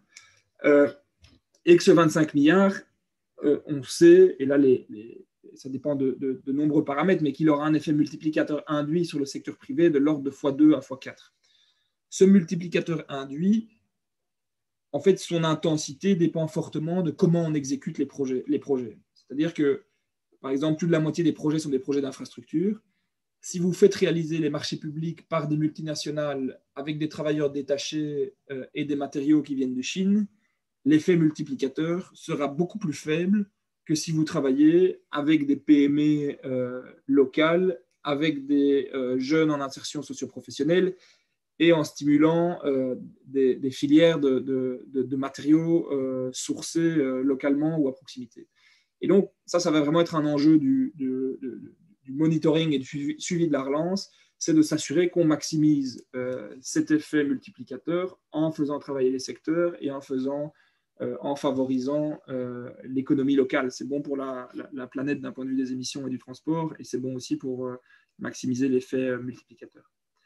Speaker 3: Et que ce 25 milliards, on sait, et là, ça dépend de nombreux paramètres, mais qu'il aura un effet multiplicateur induit sur le secteur privé de l'ordre de x2 à x4. Ce multiplicateur induit, en fait, son intensité dépend fortement de comment on exécute les projets. C'est-à-dire que, par exemple, plus de la moitié des projets sont des projets d'infrastructure. Si vous faites réaliser les marchés publics par des multinationales avec des travailleurs détachés et des matériaux qui viennent de Chine, l'effet multiplicateur sera beaucoup plus faible que si vous travaillez avec des PME locales, avec des jeunes en insertion socio-professionnelle et en stimulant des filières de matériaux sourcés localement ou à proximité. Et donc, ça va vraiment être un enjeu du monitoring et du suivi de la relance, c'est de s'assurer qu'on maximise cet effet multiplicateur en faisant travailler les secteurs et en favorisant l'économie locale. C'est bon pour la planète d'un point de vue des émissions et du transport, et c'est bon aussi pour maximiser l'effet multiplicateur.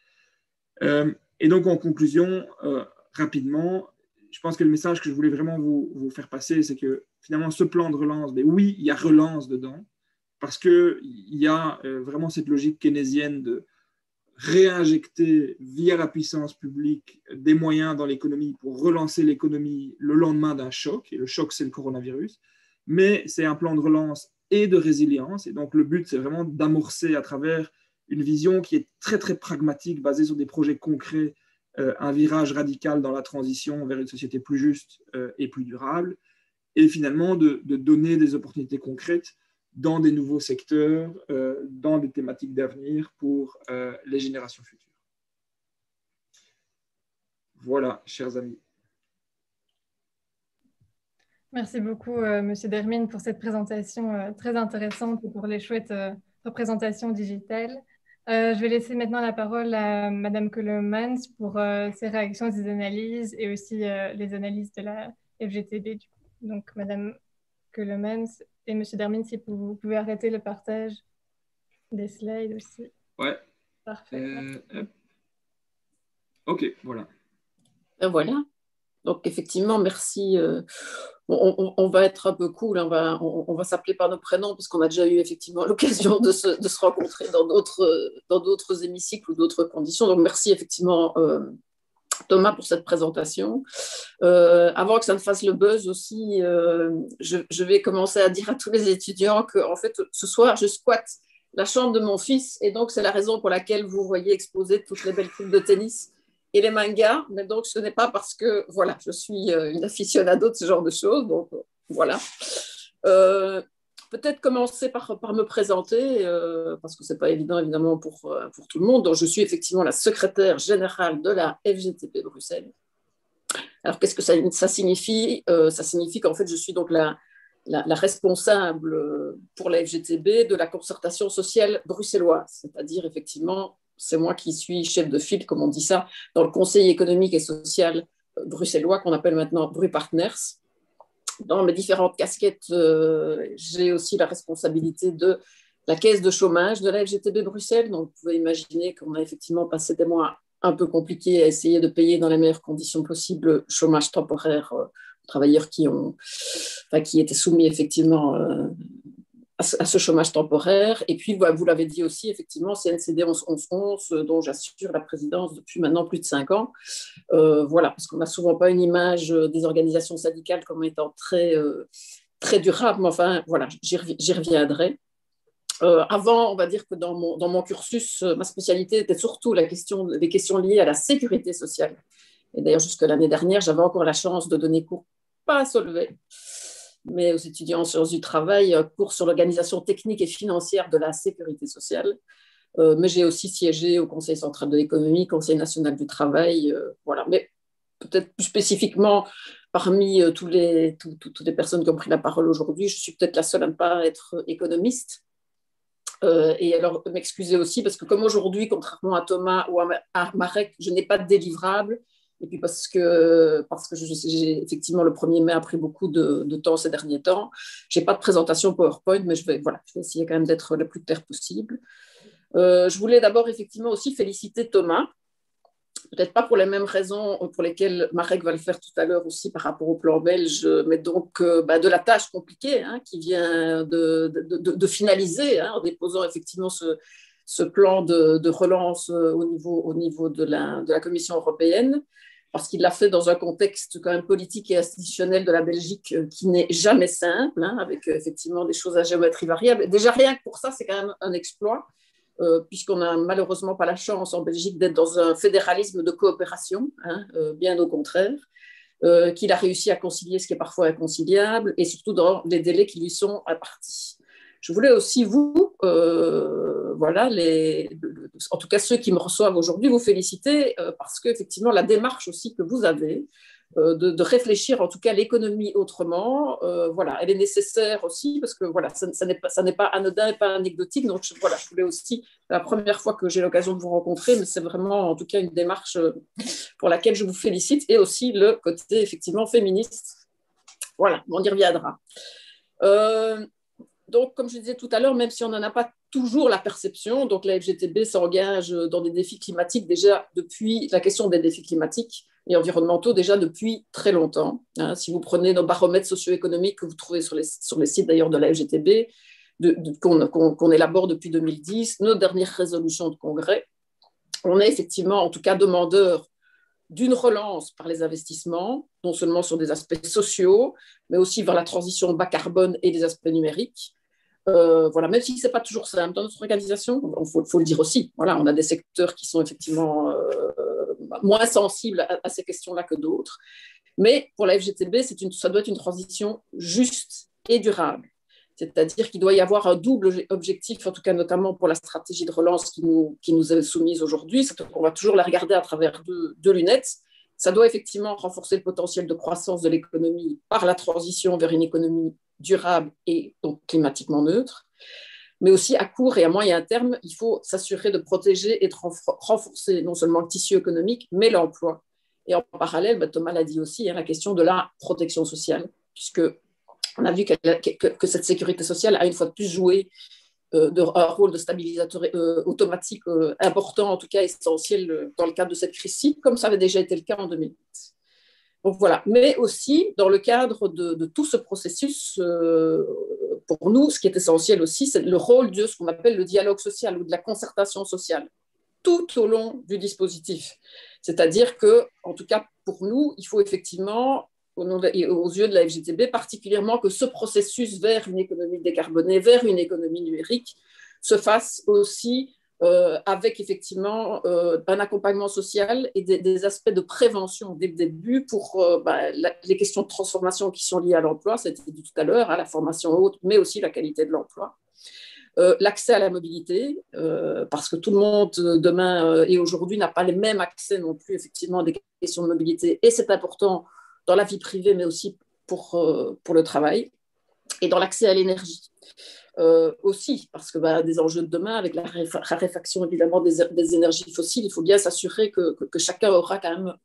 Speaker 3: Et donc, en conclusion, rapidement, je pense que le message que je voulais vraiment vous faire passer, c'est que finalement, ce plan de relance, mais oui, il y a relance dedans, parce qu'il y a vraiment cette logique keynésienne de réinjecter via la puissance publique des moyens dans l'économie pour relancer l'économie le lendemain d'un choc, et le choc, c'est le coronavirus, mais c'est un plan de relance et de résilience, et donc le but, c'est vraiment d'amorcer à travers une vision qui est très, très pragmatique, basée sur des projets concrets, un virage radical dans la transition vers une société plus juste et plus durable, et finalement de donner des opportunités concrètes dans des nouveaux secteurs, dans des thématiques d'avenir pour les générations futures. Voilà, chers amis.
Speaker 1: Merci beaucoup, Monsieur Dermine, pour cette présentation très intéressante et pour les chouettes représentations digitales. Je vais laisser maintenant la parole à Madame Keulemans pour ses réactions, ses analyses et aussi les analyses de la FGTB. Donc, Madame Keulemans et Monsieur Dermine, si vous pouvez arrêter le partage des slides aussi.
Speaker 3: Ouais.
Speaker 1: Parfait.
Speaker 3: OK, voilà.
Speaker 4: Voilà. Donc, effectivement, merci. On va être un peu cool, on va s'appeler par nos prénoms parce qu'on a déjà eu effectivement l'occasion de se rencontrer dans d'autres hémicycles ou d'autres conditions. Donc, merci effectivement Thomas pour cette présentation. Avant que ça ne fasse le buzz aussi, je vais commencer à dire à tous les étudiants qu'en fait, ce soir, je squatte la chambre de mon fils et donc c'est la raison pour laquelle vous voyez exposer toutes les belles coups de tennis et les mangas, mais donc ce n'est pas parce que, voilà, je suis une aficionado de ce genre de choses, donc voilà. Peut-être commencer par me présenter, parce que ce n'est pas évident, évidemment, pour tout le monde. Donc, je suis effectivement la secrétaire générale de la FGTB Bruxelles. Alors, qu'est-ce que ça signifie? Ça signifie qu'en fait, je suis donc la responsable pour la FGTB de la concertation sociale bruxelloise, c'est-à-dire, effectivement, c'est moi qui suis chef de file, comme on dit ça, dans le Conseil économique et social bruxellois, qu'on appelle maintenant Bru Partners. Dans mes différentes casquettes, j'ai aussi la responsabilité de la caisse de chômage de la FGTB Bruxelles. Donc, vous pouvez imaginer qu'on a effectivement passé des mois un peu compliqués à essayer de payer dans les meilleures conditions possibles le chômage temporaire aux travailleurs qui étaient soumis effectivement à ce chômage temporaire. Et puis, vous l'avez dit aussi, effectivement, CNCD 1111, dont j'assure la présidence depuis maintenant plus de 5 ans. Voilà, parce qu'on n'a souvent pas une image des organisations syndicales comme étant très, très durable, mais enfin, voilà, j'y reviendrai. Avant, on va dire que dans mon cursus, ma spécialité était surtout les questions liées à la sécurité sociale. Et d'ailleurs, jusque l'année dernière, j'avais encore la chance de donner cours pas à Solvay, mais aux étudiants en sciences du travail, un cours sur l'organisation technique et financière de la sécurité sociale. Mais j'ai aussi siégé au Conseil central de l'économie, Conseil national du travail, voilà. Mais peut-être plus spécifiquement, parmi toutes les personnes qui ont pris la parole aujourd'hui, je suis peut-être la seule à ne pas être économiste. Et alors, m'excuser aussi, parce que comme aujourd'hui, contrairement à Thomas ou à Marek, je n'ai pas de délivrable, et puis parce que j'ai effectivement, le 1er mai a pris beaucoup de temps ces derniers temps, je n'ai pas de présentation PowerPoint, mais je vais essayer quand même d'être le plus clair possible. Je voulais d'abord effectivement aussi féliciter Thomas, peut-être pas pour les mêmes raisons pour lesquelles Marek va le faire tout à l'heure aussi par rapport au plan belge, mais donc de la tâche compliquée qui vient de finaliser en déposant effectivement ce plan de relance au niveau de la Commission européenne, parce qu'il l'a fait dans un contexte quand même politique et institutionnel de la Belgique qui n'est jamais simple, avec effectivement des choses à géométrie variable. Déjà rien que pour ça, c'est quand même un exploit. Puisqu'on n'a malheureusement pas la chance en Belgique d'être dans un fédéralisme de coopération, bien au contraire, qu'il a réussi à concilier ce qui est parfois inconciliable, et surtout dans les délais qui lui sont impartis. Je voulais aussi en tout cas ceux qui me reçoivent aujourd'hui, vous féliciter parce qu'effectivement la démarche aussi que vous avez, de réfléchir en tout cas l'économie autrement, elle est nécessaire aussi parce que ça n'est pas anodin et pas anecdotique. Donc je voulais aussi, la première fois que j'ai l'occasion de vous rencontrer, mais c'est vraiment en tout cas une démarche pour laquelle je vous félicite, et aussi le côté effectivement féministe. Voilà, on y reviendra. Donc, comme je disais tout à l'heure, même si on n'en a pas toujours la perception, donc la FGTB s'engage dans des défis climatiques déjà depuis la question des défis climatiques et environnementaux déjà depuis très longtemps. Si vous prenez nos baromètres socio-économiques que vous trouvez sur les sites d'ailleurs de la FGTB, qu'on élabore depuis 2010, nos dernières résolutions de congrès, on est effectivement en tout cas demandeur d'une relance par les investissements, non seulement sur des aspects sociaux, mais aussi vers la transition bas carbone et les aspects numériques. Même si ce n'est pas toujours simple dans notre organisation, il faut le dire aussi. On a des secteurs qui sont effectivement moins sensibles à ces questions-là que d'autres. Mais pour la FGTB, ça doit être une transition juste et durable. C'est-à-dire qu'il doit y avoir un double objectif, en tout cas notamment pour la stratégie de relance qui nous est soumise aujourd'hui. On va toujours la regarder à travers deux lunettes. Ça doit effectivement renforcer le potentiel de croissance de l'économie par la transition vers une économie durable et donc climatiquement neutre. Mais aussi à court et à moyen terme, il faut s'assurer de protéger et de renforcer non seulement le tissu économique, mais l'emploi. Et en parallèle, Thomas l'a dit aussi, la question de la protection sociale, puisque on a vu que cette sécurité sociale a une fois de plus joué un rôle de stabilisateur automatique important, en tout cas essentiel dans le cadre de cette crise-ci, comme ça avait déjà été le cas en 2008. Donc voilà. Mais aussi, dans le cadre de tout ce processus, pour nous, ce qui est essentiel aussi, c'est le rôle de ce qu'on appelle le dialogue social ou de la concertation sociale, tout au long du dispositif. C'est-à-dire que, en tout cas pour nous, il faut effectivement, aux yeux de la FGTB, particulièrement que ce processus vers une économie décarbonée, vers une économie numérique, se fasse aussi avec effectivement un accompagnement social et des aspects de prévention dès le début pour les questions de transformation qui sont liées à l'emploi, c'était dit tout à l'heure, à la formation haute, mais aussi la qualité de l'emploi. L'accès à la mobilité, parce que tout le monde demain et aujourd'hui n'a pas les mêmes accès non plus effectivement à des questions de mobilité, et c'est important dans la vie privée, mais aussi pour le travail, et dans l'accès à l'énergie. Aussi, parce que des enjeux de demain, avec la raréfaction évidemment des énergies fossiles, il faut bien s'assurer que chacun aura quand même,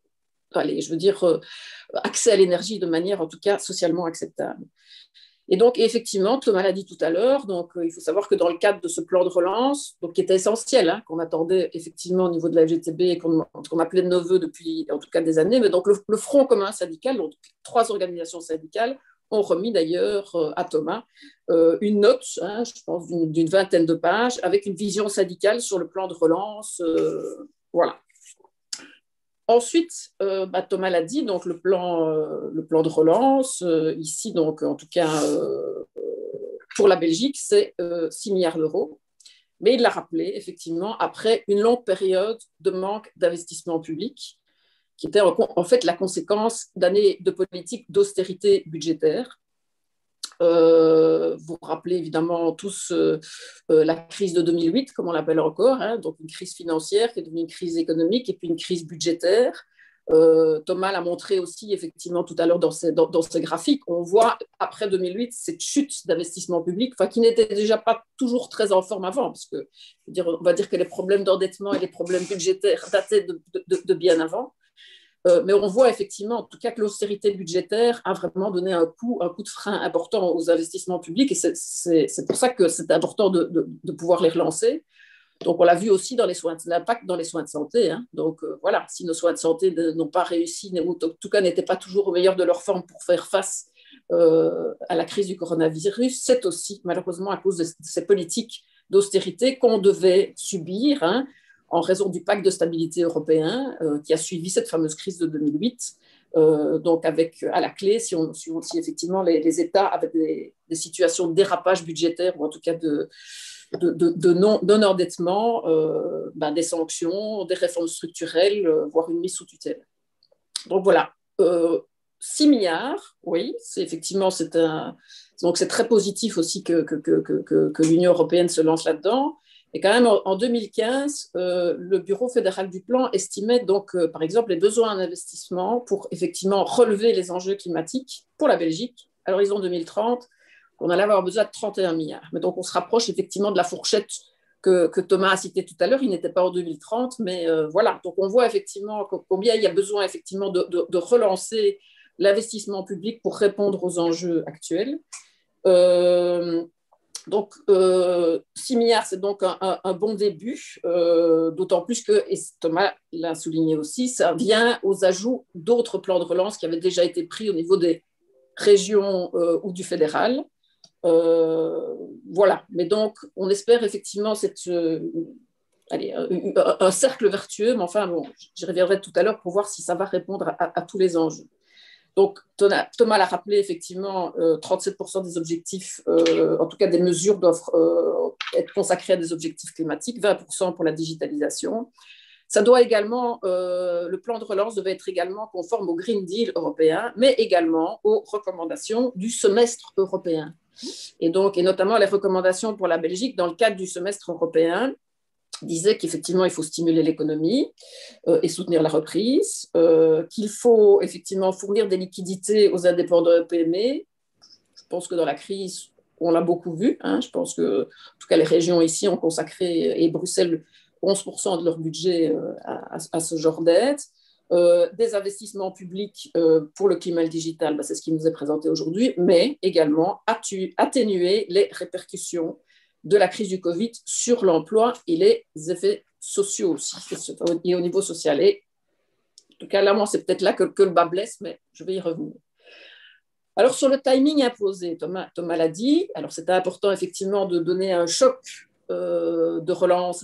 Speaker 4: accès à l'énergie de manière en tout cas socialement acceptable. Et donc, effectivement, Thomas l'a dit tout à l'heure, donc il faut savoir que dans le cadre de ce plan de relance, donc, qui était essentiel, qu'on attendait effectivement au niveau de la FGTB et qu'on appelait de nos voeux depuis en tout cas des années, mais donc le Front commun syndical, donc 3 organisations syndicales, ont remis d'ailleurs à Thomas une note, je pense, d'une 20aine de pages, avec une vision syndicale sur le plan de relance. Voilà. Ensuite, Thomas l'a dit, donc le plan de relance, ici, donc en tout cas pour la Belgique, c'est 6 milliards d'euros. Mais il l'a rappelé, effectivement, après une longue période de manque d'investissement public, qui était en fait la conséquence d'années de politique d'austérité budgétaire. Vous vous rappelez évidemment tous la crise de 2008, comme on l'appelle encore, hein, donc une crise financière qui est devenue une crise économique et puis une crise budgétaire. Thomas l'a montré aussi effectivement tout à l'heure dans ces graphiques. On voit après 2008 cette chute d'investissement public, qui n'était déjà pas toujours très en forme avant, parce que on va dire que les problèmes d'endettement et les problèmes budgétaires dataient de bien avant. Mais on voit effectivement, en tout cas, que l'austérité budgétaire a vraiment donné un coup de frein important aux investissements publics, et c'est pour ça que c'est important de pouvoir les relancer. Donc, on l'a vu aussi dans l'impact dans les soins de santé. Hein. Donc, voilà, si nos soins de santé n'ont pas réussi, ou en tout cas n'étaient pas toujours au meilleur de leur forme pour faire face à la crise du coronavirus, c'est aussi malheureusement à cause de ces politiques d'austérité qu'on devait subir, hein, en raison du pacte de stabilité européen qui a suivi cette fameuse crise de 2008. Donc, avec à la clé, si effectivement les États avaient des situations de dérapage budgétaire, ou en tout cas de non-endettement, des sanctions, des réformes structurelles, voire une mise sous tutelle. Donc voilà, 6 milliards, oui, c'est très positif aussi que l'Union européenne se lance là-dedans. Et quand même, en 2015, le Bureau fédéral du plan estimait donc, par exemple, les besoins en investissement pour effectivement relever les enjeux climatiques pour la Belgique à l'horizon 2030. On allait avoir besoin de 31 milliards. Mais donc, on se rapproche effectivement de la fourchette que Thomas a citée tout à l'heure. Il n'était pas en 2030, mais voilà. Donc, on voit effectivement combien il y a besoin effectivement de relancer l'investissement public pour répondre aux enjeux actuels. Donc, 6 milliards, c'est donc un bon début, d'autant plus que, et Thomas l'a souligné aussi, ça vient aux ajouts d'autres plans de relance qui avaient déjà été pris au niveau des régions ou du fédéral. Voilà, mais donc on espère effectivement un cercle vertueux, mais enfin bon, j'y reviendrai tout à l'heure pour voir si ça va répondre à tous les enjeux. Donc Thomas l'a rappelé, effectivement, 37% des objectifs, en tout cas des mesures doivent être consacrées à des objectifs climatiques, 20% pour la digitalisation. Ça doit également, le plan de relance devait être également conforme au Green Deal européen, mais également aux recommandations du semestre européen. Et notamment les recommandations pour la Belgique dans le cadre du semestre européen disaient qu'effectivement, il faut stimuler l'économie et soutenir la reprise, qu'il faut effectivement fournir des liquidités aux indépendants et PME. Je pense que dans la crise, on l'a beaucoup vu. Hein. Je pense que, en tout cas, les régions ici ont consacré, et Bruxelles, 11% de leur budget à ce genre d'aide. Des investissements publics pour le climat digital, c'est ce qui nous est présenté aujourd'hui, mais également atténuer les répercussions de la crise du Covid sur l'emploi et les effets sociaux aussi, et au niveau social. Et en tout cas, là, moi, c'est peut-être là que le bas blesse, mais je vais y revenir. Alors, sur le timing imposé, Thomas l'a dit, alors c'était important effectivement de donner un choc de relance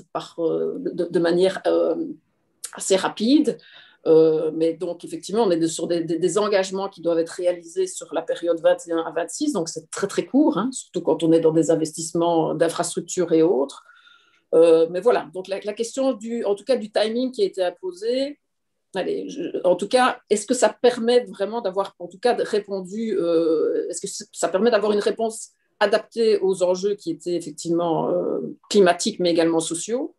Speaker 4: de manière assez rapide. Mais donc, effectivement, on est sur des engagements qui doivent être réalisés sur la période 21 à 26, donc c'est très, très court, hein, surtout quand on est dans des investissements d'infrastructures et autres. Mais voilà, donc la question, en tout cas, du timing qui a été imposé, en tout cas, est-ce que ça permet vraiment d'avoir, en tout cas, répondu, est-ce que ça permet d'avoir une réponse adaptée aux enjeux qui étaient effectivement climatiques, mais également sociaux?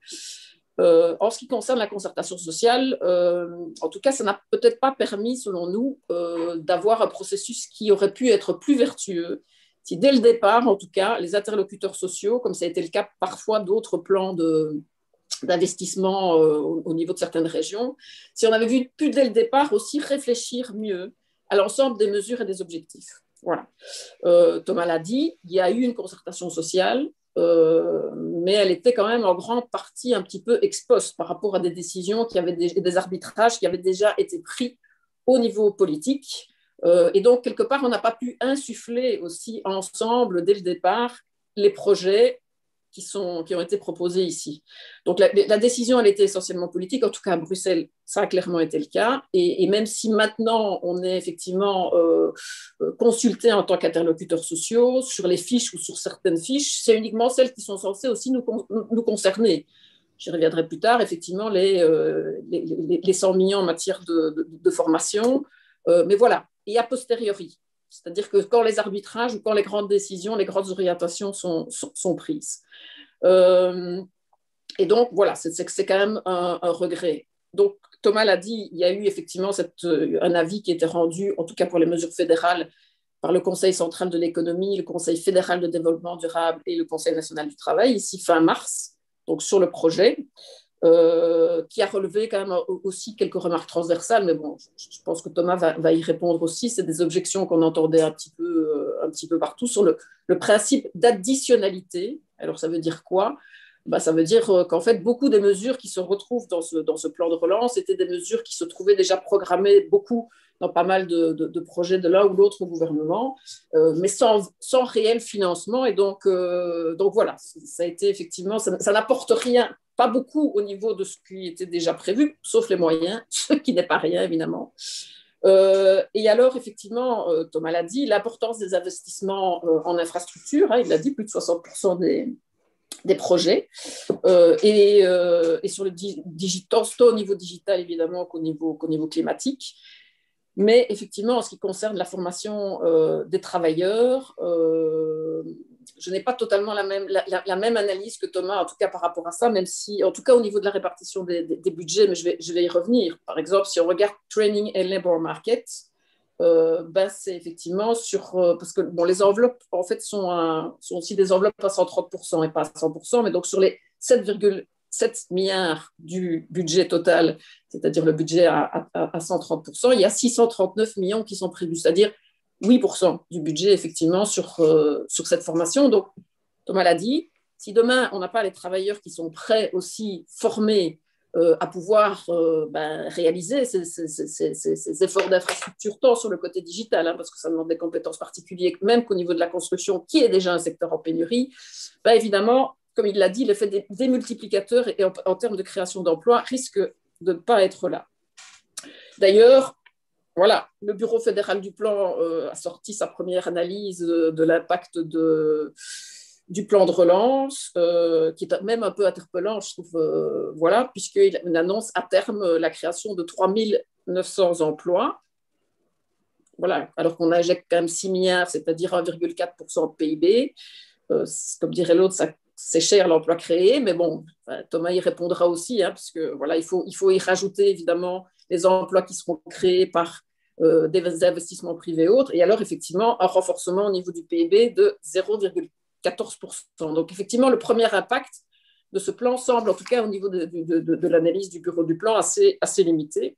Speaker 4: En ce qui concerne la concertation sociale, en tout cas, ça n'a peut-être pas permis, selon nous, d'avoir un processus qui aurait pu être plus vertueux si, dès le départ, en tout cas, les interlocuteurs sociaux, comme ça a été le cas parfois d'autres plans d'investissement au niveau de certaines régions, si on avait pu, dès le départ, aussi réfléchir mieux à l'ensemble des mesures et des objectifs. Voilà. Thomas l'a dit, il y a eu une concertation sociale, mais elle était quand même en grande partie un petit peu ex-post par rapport à des décisions des arbitrages qui avaient déjà été pris au niveau politique. Et donc, quelque part, on n'a pas pu insuffler aussi ensemble, dès le départ, les projets qui ont été proposés ici. Donc, la décision, elle était essentiellement politique. En tout cas, à Bruxelles, ça a clairement été le cas. Et même si maintenant, on est effectivement consulté en tant qu'interlocuteurs sociaux sur les fiches ou sur certaines fiches, c'est uniquement celles qui sont censées aussi nous concerner. j'y reviendrai plus tard, effectivement, les 100 millions en matière de formation. Mais voilà, et a posteriori, c'est-à-dire que quand les arbitrages ou quand les grandes décisions, les grandes orientations sont prises. Et donc, voilà, c'est quand même un regret. Donc, Thomas l'a dit, il y a eu effectivement un avis qui était rendu, en tout cas pour les mesures fédérales, par le Conseil central de l'économie, le Conseil fédéral de développement durable et le Conseil national du travail, ici fin mars, donc sur le projet, qui a relevé quand même aussi quelques remarques transversales, mais bon, je pense que Thomas va y répondre aussi. C'est des objections qu'on entendait un petit peu partout sur le principe d'additionnalité. Alors, ça veut dire quoi? Ça veut dire qu'en fait, beaucoup des mesures qui se retrouvent dans ce plan de relance étaient des mesures qui se trouvaient déjà programmées beaucoup dans pas mal de projets de l'un ou l'autre gouvernement, mais sans réel financement. Et donc voilà, ça a été effectivement, ça n'apporte rien, pas beaucoup au niveau de ce qui était déjà prévu, sauf les moyens, ce qui n'est pas rien, évidemment. Et alors, effectivement, Thomas l'a dit, l'importance des investissements en infrastructure, il l'a dit, plus de 60% des projets, et sur le digital, tant au niveau digital, évidemment, qu'au niveau climatique. Mais effectivement, en ce qui concerne la formation des travailleurs, je n'ai pas totalement la même analyse que Thomas, en tout cas par rapport à ça, même si, en tout cas au niveau de la répartition des budgets, mais je vais y revenir. Par exemple, si on regarde Training and Labor Market, c'est effectivement parce que bon, les enveloppes, en fait, sont aussi des enveloppes à 130% et pas à 100%, mais donc sur les 7,7 milliards du budget total, c'est-à-dire le budget à 130%, il y a 639 millions qui sont prévus, c'est-à-dire 8% du budget, effectivement, sur cette formation. Donc, Thomas l'a dit, si demain, on n'a pas les travailleurs qui sont prêts aussi, formés, à pouvoir réaliser ces efforts d'infrastructure, tant sur le côté digital, parce que ça demande des compétences particulières, même qu'au niveau de la construction, qui est déjà un secteur en pénurie, évidemment, comme il l'a dit, l'effet démultiplicateur et en termes de création d'emplois risque de ne pas être là. D'ailleurs, voilà, le Bureau fédéral du plan a sorti sa première analyse de l'impact du plan de relance, qui est même un peu interpellant, je trouve, voilà, puisqu'il annonce à terme la création de 3 900 emplois, voilà, alors qu'on injecte quand même 6 milliards, c'est-à-dire 1,4% de PIB. Comme dirait l'autre, c'est cher l'emploi créé, mais bon, Thomas y répondra aussi, parce que voilà, il faut y rajouter évidemment les emplois qui seront créés par des investissements privés et autres, et alors effectivement un renforcement au niveau du PIB de 0,14%. Donc effectivement, le premier impact de ce plan semble, en tout cas au niveau de l'analyse du bureau du plan, assez limité.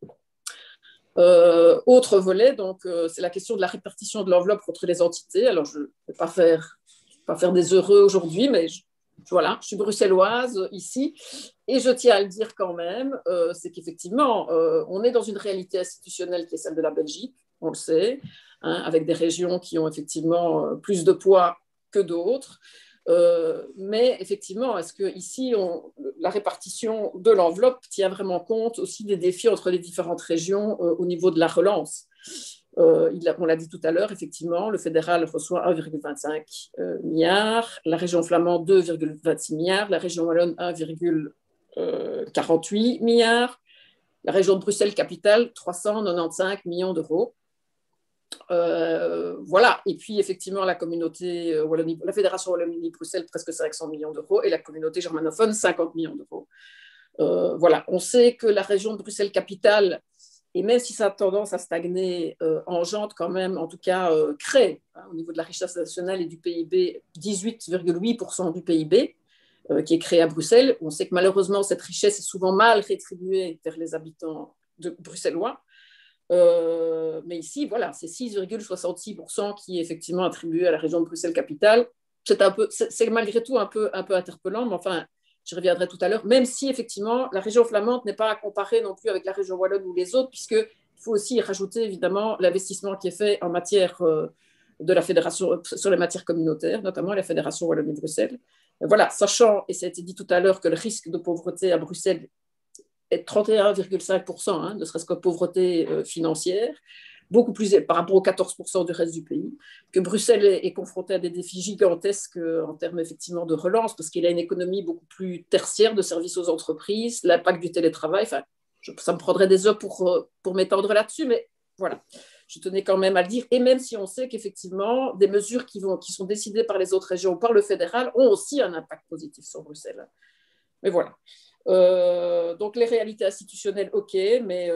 Speaker 4: Autre volet, donc, c'est la question de la répartition de l'enveloppe entre les entités. Alors, je ne vais pas faire des heureux aujourd'hui, mais voilà, je suis bruxelloise ici, et je tiens à le dire quand même, c'est qu'effectivement, on est dans une réalité institutionnelle qui est celle de la Belgique, on le sait, avec des régions qui ont effectivement plus de poids que d'autres. Mais effectivement, est-ce que ici, la répartition de l'enveloppe tient vraiment compte aussi des défis entre les différentes régions au niveau de la relance? On l'a dit tout à l'heure, effectivement, le fédéral reçoit 1,25 milliard, la région flamande 2,26 milliards, la région wallonne 1,48 milliard, la région de Bruxelles-Capitale 395 millions d'euros. Voilà, et puis effectivement la communauté Wallonie, la fédération Wallonie-Bruxelles presque 500 millions d'euros et la communauté germanophone 50 millions d'euros. Voilà, on sait que la région de Bruxelles-Capitale, et même si ça a tendance à stagner, engendre quand même, en tout cas crée au niveau de la richesse nationale et du PIB 18,8% du PIB qui est créé à Bruxelles. On sait que malheureusement cette richesse est souvent mal rétribuée vers les habitants bruxellois. Mais ici, voilà, c'est 6,66% qui est effectivement attribué à la région de Bruxelles-Capitale. C'est malgré tout un peu interpellant, mais enfin, je reviendrai tout à l'heure, même si effectivement la région flamande n'est pas à comparer non plus avec la région wallonne ou les autres, puisqu'il faut aussi rajouter évidemment l'investissement qui est fait en matière de la fédération, sur les matières communautaires, notamment la fédération Wallonie-Bruxelles. Voilà, sachant, et ça a été dit tout à l'heure, que le risque de pauvreté à Bruxelles est 31,5%, ne serait-ce que pauvreté financière. beaucoup plus par rapport aux 14% du reste du pays, que Bruxelles est confrontée à des défis gigantesques en termes effectivement de relance, parce qu'il a une économie beaucoup plus tertiaire de services aux entreprises, l'impact du télétravail, enfin, ça me prendrait des heures pour m'étendre là-dessus, mais voilà, je tenais quand même à le dire, et même si on sait qu'effectivement, des mesures qui sont décidées par les autres régions ou par le fédéral ont aussi un impact positif sur Bruxelles. Mais voilà. Donc les réalités institutionnelles, ok, mais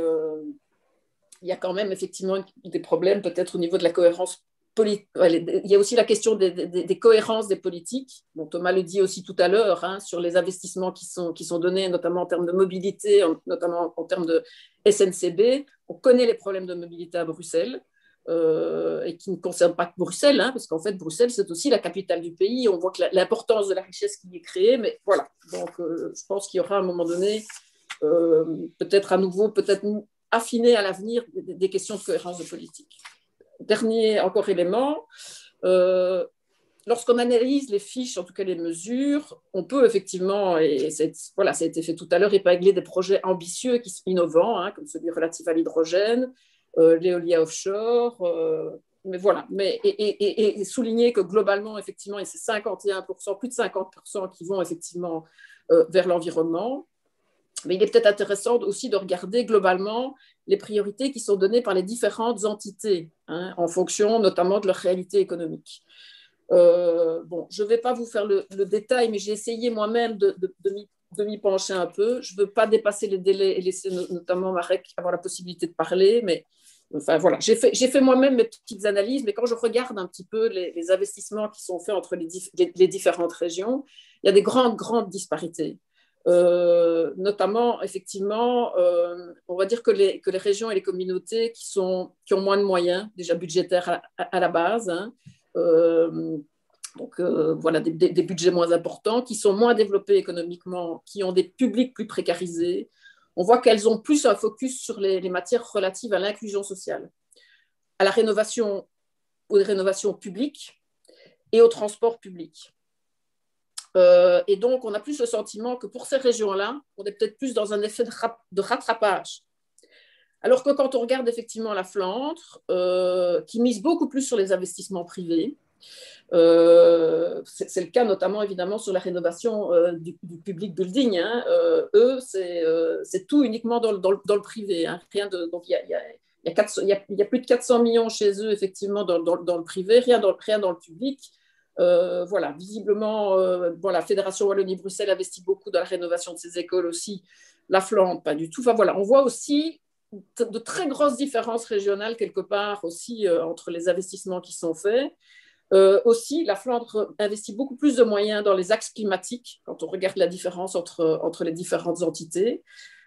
Speaker 4: il y a quand même effectivement des problèmes peut-être au niveau de la cohérence politique. Il y a aussi la question des cohérences des politiques, dont Thomas le dit aussi tout à l'heure, hein, sur les investissements qui sont donnés, notamment en termes de mobilité, notamment en termes de SNCB. On connaît les problèmes de mobilité à Bruxelles. Et qui ne concerne pas que Bruxelles, hein, parce qu'en fait, Bruxelles, c'est aussi la capitale du pays. On voit que l'importance de la richesse qui y est créée, mais voilà. Donc, je pense qu'il y aura à un moment donné, peut-être à nouveau, peut-être affiner à l'avenir des questions de cohérence de politique. Dernier encore élément, lorsqu'on analyse les fiches, en tout cas les mesures, on peut effectivement, et ça a été fait tout à l'heure, épingler des projets ambitieux qui sont innovants, hein, comme celui relatif à l'hydrogène, l'éolien offshore, mais voilà, et souligner que globalement, effectivement, et c'est 51%, plus de 50% qui vont effectivement vers l'environnement. Mais il est peut-être intéressant aussi de regarder globalement les priorités qui sont données par les différentes entités, hein, en fonction notamment de leur réalité économique. Bon, je ne vais pas vous faire le détail, mais j'ai essayé moi-même de m'y pencher un peu. Je ne veux pas dépasser les délais et laisser notamment Marek avoir la possibilité de parler, mais enfin, voilà. J'ai fait moi-même mes petites analyses, mais quand je regarde un petit peu les investissements qui sont faits entre les différentes régions, il y a des grandes disparités. Notamment, effectivement, on va dire que les régions et les communautés qui ont moins de moyens, déjà budgétaires à la base, hein, donc voilà, des budgets moins importants, qui sont moins développés économiquement, qui ont des publics plus précarisés. On voit qu'elles ont plus un focus sur les matières relatives à l'inclusion sociale, à la rénovation, aux rénovations publiques et au transport public. Et donc, on a plus le sentiment que pour ces régions-là, on est peut-être plus dans un effet de rattrapage. Alors que quand on regarde effectivement la Flandre, qui mise beaucoup plus sur les investissements privés, c'est le cas notamment évidemment sur la rénovation du public building, hein. Eux, c'est tout uniquement dans le privé, hein. Rien de, donc il y a plus de 400 millions chez eux effectivement dans le privé, rien dans le public. Voilà, visiblement, la Fédération Wallonie-Bruxelles investit beaucoup dans la rénovation de ses écoles aussi, la Flandre pas du tout. Enfin voilà, on voit aussi de très grosses différences régionales quelque part aussi entre les investissements qui sont faits. Aussi, la Flandre investit beaucoup plus de moyens dans les axes climatiques, quand on regarde la différence entre les différentes entités.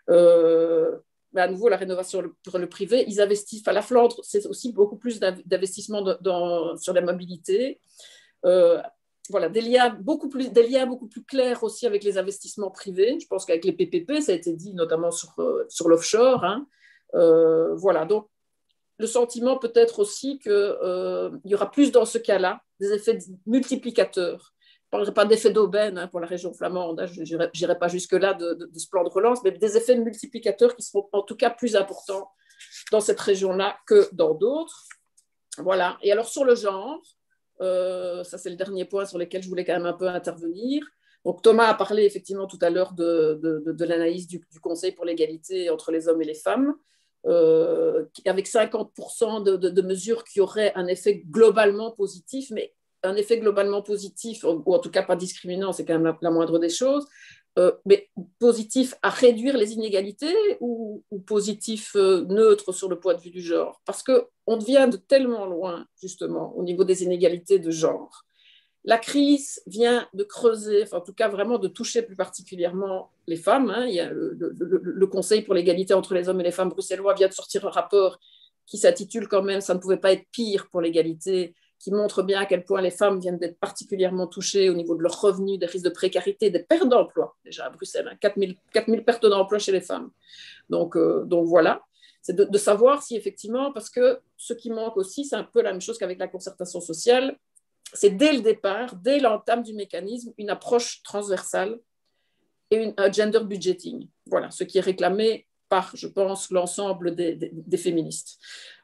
Speaker 4: À nouveau, la rénovation pour le privé, ils investissent, enfin, la Flandre, c'est aussi beaucoup plus d'investissement sur la mobilité. Voilà, des liens beaucoup plus clairs aussi avec les investissements privés. Je pense qu'avec les PPP, ça a été dit notamment sur l'offshore, hein. Voilà, donc le sentiment peut-être aussi qu'il y aura plus dans ce cas-là des effets multiplicateurs. Je ne parlerai pas d'effet d'aubaine, hein, pour la région flamande, hein, je n'irai pas jusque-là de ce plan de relance, mais des effets multiplicateurs qui seront en tout cas plus importants dans cette région-là que dans d'autres. Voilà, et alors sur le genre, ça c'est le dernier point sur lequel je voulais quand même un peu intervenir. Donc Thomas a parlé effectivement tout à l'heure de l'analyse du Conseil pour l'égalité entre les hommes et les femmes, avec 50% de mesures qui auraient un effet globalement positif, mais un effet globalement positif, ou en tout cas pas discriminant, c'est quand même la moindre des choses, mais positif à réduire les inégalités ou positif neutre sur le point de vue du genre? Parce qu'on devient de tellement loin, justement, au niveau des inégalités de genre. La crise vient de creuser, enfin, en tout cas vraiment de toucher plus particulièrement les femmes, hein. Il y a le Conseil pour l'égalité entre les hommes et les femmes bruxellois vient de sortir un rapport qui s'intitule quand même « Ça ne pouvait pas être pire pour l'égalité », qui montre bien à quel point les femmes viennent d'être particulièrement touchées au niveau de leurs revenus, des risques de précarité, des pertes d'emploi, déjà à Bruxelles, hein, 4 000 pertes d'emploi chez les femmes. Donc voilà, c'est de savoir si effectivement, parce que ce qui manque aussi, c'est un peu la même chose qu'avec la concertation sociale, c'est dès le départ, dès l'entame du mécanisme, une approche transversale et un gender budgeting. Voilà, ce qui est réclamé par, je pense, l'ensemble des féministes.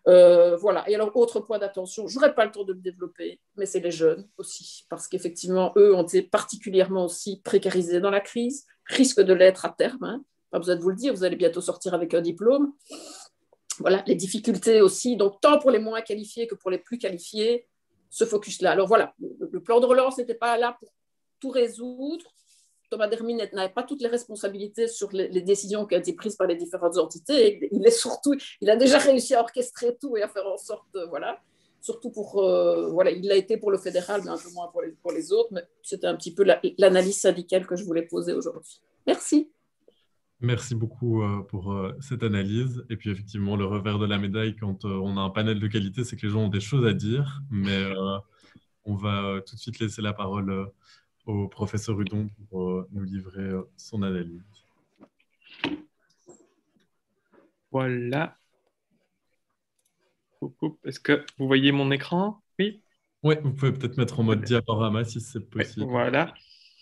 Speaker 4: Voilà. Et alors, autre point d'attention, je n'aurai pas le temps de le développer, mais c'est les jeunes aussi, parce qu'effectivement, eux ont été particulièrement aussi précarisés dans la crise, risquent de l'être à terme. Hein. Pas besoin de vous le dire, vous allez bientôt sortir avec un diplôme. Voilà, les difficultés aussi, donc tant pour les moins qualifiés que pour les plus qualifiés, ce focus-là. Alors voilà, le plan de relance n'était pas là pour tout résoudre. Thomas Dermine n'avait pas toutes les responsabilités sur les décisions qui ont été prises par les différentes entités. Il a déjà réussi à orchestrer tout et à faire en sorte, voilà, surtout pour, voilà, il l'a été pour le fédéral, mais un peu moins pour les autres. Mais c'était un petit peu l'analyse syndicale que je voulais poser aujourd'hui. Merci.
Speaker 5: Merci beaucoup pour cette analyse. Et puis effectivement, le revers de la médaille quand on a un panel de qualité, c'est que les gens ont des choses à dire. Mais on va tout de suite laisser la parole au professeur Hudon pour nous livrer son analyse.
Speaker 6: Voilà. Est-ce que vous voyez mon écran? Oui.
Speaker 5: Oui, vous pouvez peut-être mettre en mode diaporama si c'est possible.
Speaker 6: Oui, voilà.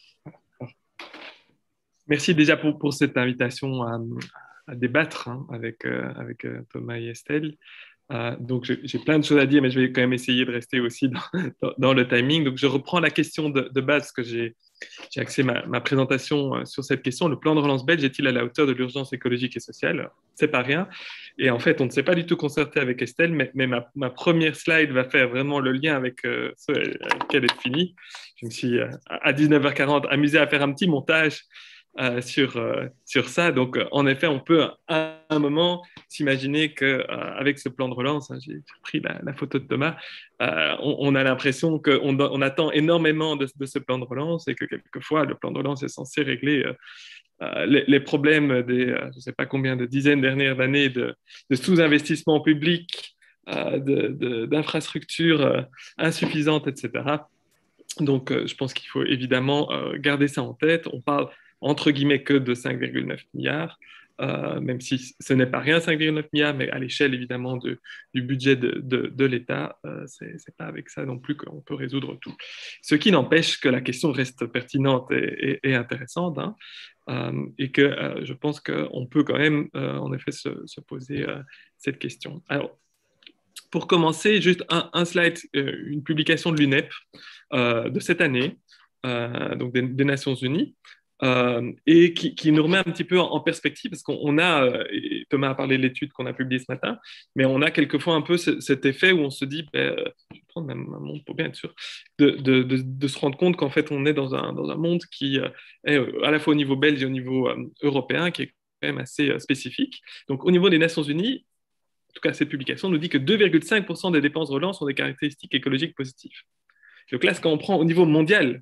Speaker 6: Merci déjà pour cette invitation à débattre avec Thomas et Estelle. Donc, j'ai plein de choses à dire, mais je vais quand même essayer de rester aussi dans le timing. Donc, je reprends la question de base que j'ai axé ma présentation sur cette question. Le plan de relance belge est-il à la hauteur de l'urgence écologique et sociale? C'est pas rien. Et en fait, on ne s'est pas du tout concerté avec Estelle, mais ma première slide va faire vraiment le lien avec ce avec lequel est fini. Je me suis, à 19h40, amusé à faire un petit montage sur ça. Donc, en effet, on peut à un moment s'imaginer qu'avec ce plan de relance, hein, j'ai pris la photo de Thomas, on a l'impression qu'on attend énormément de ce plan de relance et que quelquefois, le plan de relance est censé régler les problèmes des, je ne sais pas combien de dizaines dernières années de sous-investissement public, d'infrastructures insuffisantes, etc. Donc, je pense qu'il faut évidemment garder ça en tête. On parle entre guillemets que de 5,9 milliards, même si ce n'est pas rien, 5,9 milliards, mais à l'échelle évidemment du budget de l'État, c'est pas avec ça non plus qu'on peut résoudre tout. Ce qui n'empêche que la question reste pertinente et intéressante, hein, et que je pense qu'on peut quand même en effet se poser cette question. Alors, pour commencer, juste un slide, une publication de l'UNEP de cette année, donc des Nations Unies, et qui nous remet un petit peu en perspective, parce qu'on a, et Thomas a parlé de l'étude qu'on a publiée ce matin, mais on a quelquefois un peu cet effet où on se dit, je vais prendre ma montre pour bien être sûr, de se rendre compte qu'en fait on est dans un monde qui est à la fois au niveau belge et au niveau européen, qui est quand même assez spécifique. Donc au niveau des Nations Unies, en tout cas cette publication nous dit que 2,5% des dépenses de relance ont des caractéristiques écologiques positives. Donc là, quand on prend au niveau mondial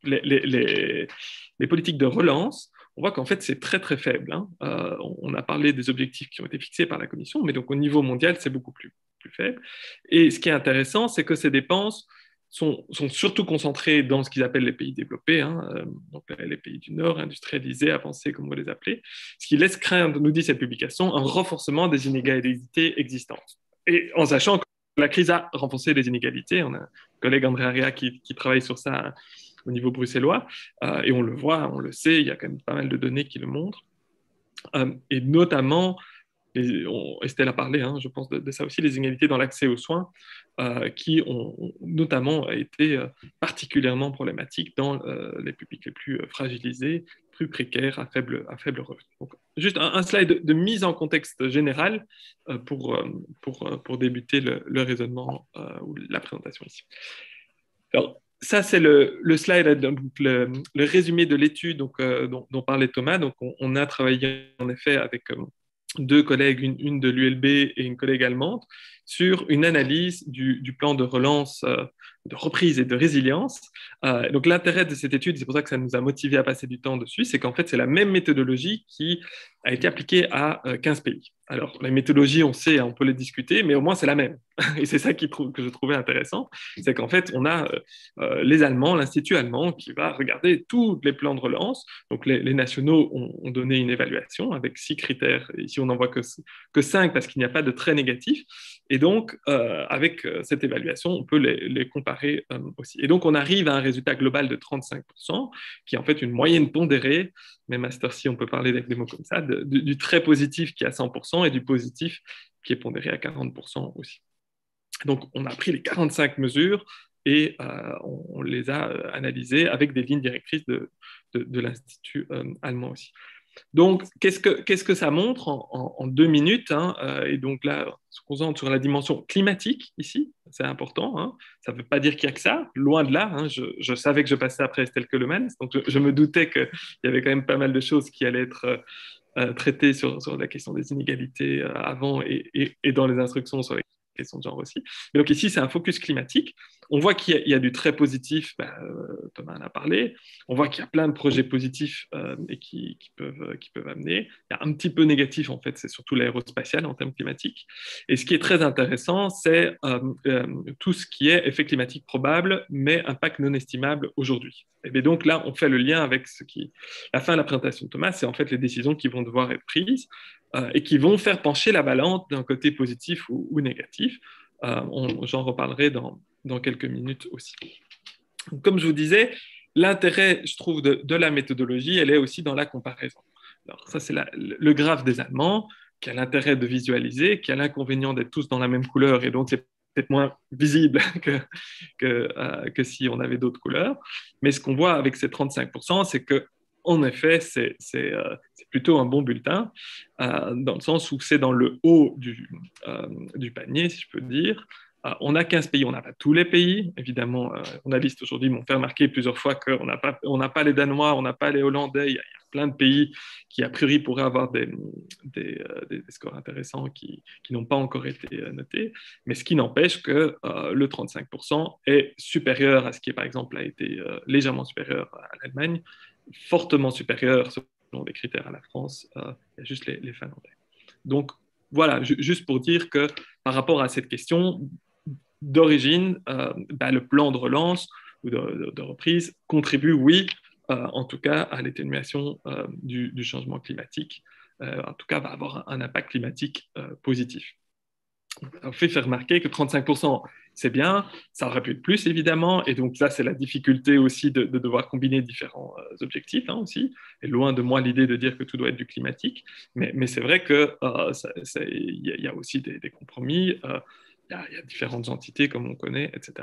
Speaker 6: les politiques de relance, on voit qu'en fait, c'est très, très faible. Hein. On a parlé des objectifs qui ont été fixés par la Commission, mais donc au niveau mondial, c'est beaucoup plus faible. Et ce qui est intéressant, c'est que ces dépenses sont surtout concentrées dans ce qu'ils appellent les pays développés, hein, donc les pays du Nord, industrialisés, avancés, comme on va les appeler, ce qui laisse craindre, nous dit cette publication, un renforcement des inégalités existantes. Et en sachant que la crise a renforcé les inégalités, on a un collègue André Aria qui travaille sur ça au niveau bruxellois, et on le voit, on le sait, il y a quand même pas mal de données qui le montrent, et notamment, Estelle a parlé, hein, je pense, de ça aussi, les inégalités dans l'accès aux soins, qui ont notamment été particulièrement problématiques dans les publics les plus fragilisés, plus précaires, à faible revenu. Donc, juste un slide de mise en contexte général pour débuter le raisonnement ou la présentation ici. Alors, ça, c'est le slide, le résumé de l'étude dont parlait Thomas. Donc, on a travaillé en effet avec deux collègues, une de l'ULB et une collègue allemande, sur une analyse du plan de relance, de reprise et de résilience. Donc l'intérêt de cette étude, c'est pour ça que ça nous a motivé à passer du temps dessus, c'est qu'en fait, c'est la même méthodologie qui a été appliquée à 15 pays. Alors, la méthodologie, on sait, on peut les discuter, mais au moins, c'est la même. Et c'est ça que je trouvais intéressant, c'est qu'en fait, on a les Allemands, l'Institut allemand, qui va regarder tous les plans de relance. Donc, les nationaux ont donné une évaluation avec 6 critères. Ici, on n'en voit que 5 parce qu'il n'y a pas de trait négatif. Et donc, avec cette évaluation, on peut les comparer aussi. Et donc, on arrive à un résultat global de 35%, qui est en fait une moyenne pondérée, même à cette heure-ci, on peut parler avec des mots comme ça, du très positif qui est à 100% et du positif qui est pondéré à 40% aussi. Donc, on a pris les 45 mesures et on les a analysées avec des lignes directrices de l'Institut allemand aussi. Donc, qu'est-ce que ça montre en 2 minutes, hein, et donc là, on se concentre sur la dimension climatique ici, c'est important. Hein. Ça ne veut pas dire qu'il n'y a que ça, loin de là. Hein, je savais que je passais après Estelle Keulemans, donc je me doutais qu'il y avait quand même pas mal de choses qui allaient être traitées sur la question des inégalités avant et dans les instructions sur les questions de genre aussi. Mais donc ici, c'est un focus climatique. On voit qu'il y a du très positif, Thomas en a parlé. On voit qu'il y a plein de projets positifs et qui peuvent amener. Il y a un petit peu négatif, en fait, c'est surtout l'aérospatial en termes climatiques. Et ce qui est très intéressant, c'est tout ce qui est effet climatique probable, mais impact non estimable aujourd'hui. Et bien donc là, on fait le lien avec la fin de la présentation de Thomas, c'est en fait les décisions qui vont devoir être prises et qui vont faire pencher la balance d'un côté positif ou négatif. J'en reparlerai dans quelques minutes aussi. Comme je vous disais, l'intérêt, je trouve, de la méthodologie, elle est aussi dans la comparaison. Alors ça, c'est le graphe des Allemands, qui a l'intérêt de visualiser, qui a l'inconvénient d'être tous dans la même couleur, et donc c'est peut-être moins visible que si on avait d'autres couleurs. Mais ce qu'on voit avec ces 35%, c'est que en effet, c'est plutôt un bon bulletin, dans le sens où c'est dans le haut du panier, si je peux dire. On a 15 pays, on n'a pas tous les pays. Évidemment, journalistes aujourd'hui m'ont fait remarquer plusieurs fois qu'on n'a pas les Danois, on n'a pas les Hollandais. Il y a plein de pays qui, a priori, pourraient avoir des scores intéressants qui n'ont pas encore été notés. Mais ce qui n'empêche que le 35% est supérieur à ce qui, par exemple, a été légèrement supérieur à l'Allemagne, fortement supérieur, selon les critères, à la France. Il y a juste les Finlandais. Donc, voilà, juste pour dire que par rapport à cette question d'origine, le plan de relance ou de reprise contribue, oui, en tout cas, à l'atténuation du changement climatique. En tout cas, va avoir un impact climatique positif. On fait faire remarquer que 35%, c'est bien, ça aurait pu être plus, évidemment, et donc là, c'est la difficulté aussi de devoir combiner différents objectifs, hein, aussi, et loin de moi l'idée de dire que tout doit être du climatique, mais c'est vrai qu'il y a aussi des compromis, il y a différentes entités, comme on connaît, etc.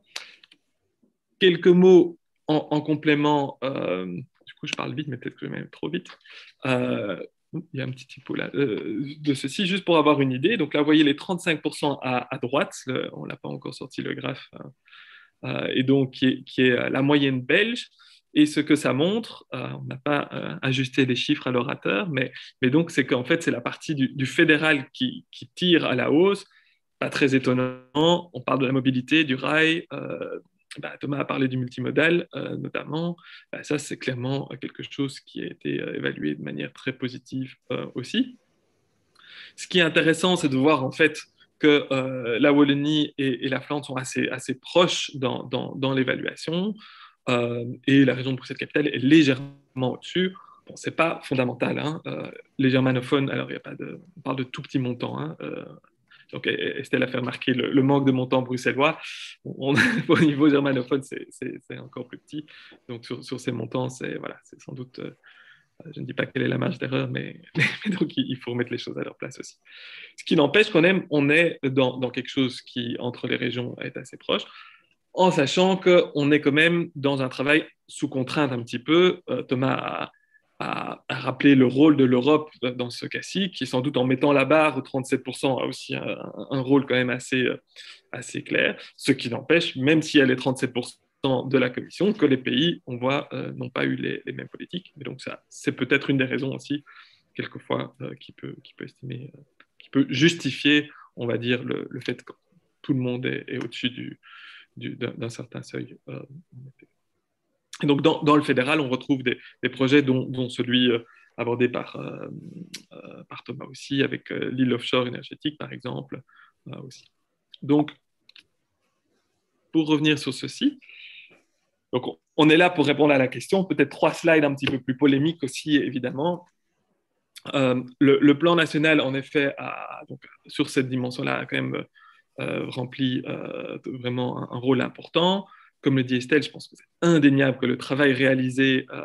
Speaker 6: Quelques mots en complément, du coup, je parle vite, mais peut-être que je vais même trop vite. Il y a un petit typo là, de ceci, juste pour avoir une idée. Donc là, vous voyez les 35% à droite, on n'a pas encore sorti le graphe, et donc qui est la moyenne belge. Et ce que ça montre, on n'a pas ajusté les chiffres à l'orateur, mais donc c'est qu'en fait, c'est la partie du fédéral qui tire à la hausse. Pas très étonnant, on parle de la mobilité, du rail. Thomas a parlé du multimodal, notamment. Ça, c'est clairement quelque chose qui a été évalué de manière très positive aussi. Ce qui est intéressant, c'est de voir en fait que la Wallonie et la Flandre sont assez proches dans l'évaluation, et la région de Bruxelles-Capitale est légèrement au-dessus. Bon, c'est pas fondamental, hein. Les germanophones, alors on parle de tout petits montants, hein. Donc, Estelle a fait remarquer le manque de montants bruxellois. Au niveau germanophone, c'est encore plus petit. Donc, sur ces montants, c'est sans doute, je ne dis pas quelle est la marge d'erreur, mais donc il faut remettre les choses à leur place aussi. Ce qui n'empêche qu'on est dans quelque chose qui, entre les régions, est assez proche, en sachant qu'on est quand même dans un travail sous contrainte un petit peu. Thomas a rappelé le rôle de l'Europe dans ce cas-ci, qui sans doute en mettant la barre, 37% a aussi un rôle quand même assez clair, ce qui n'empêche, même si elle est 37% de la Commission, que les pays, on voit, n'ont pas eu les mêmes politiques. Mais donc ça, c'est peut-être une des raisons aussi, quelquefois, qui peut estimer, qui peut justifier, on va dire, le fait que tout le monde est au-dessus d'un certain seuil. Et donc, dans le fédéral, on retrouve des projets dont celui abordé par Thomas aussi, avec l'île offshore énergétique, par exemple, aussi. Donc, pour revenir sur ceci, donc on est là pour répondre à la question. Peut-être 3 slides un petit peu plus polémiques aussi, évidemment. Le plan national, en effet, donc, sur cette dimension-là, a quand même rempli vraiment un rôle important. Comme le dit Estelle, je pense que c'est indéniable que le travail réalisé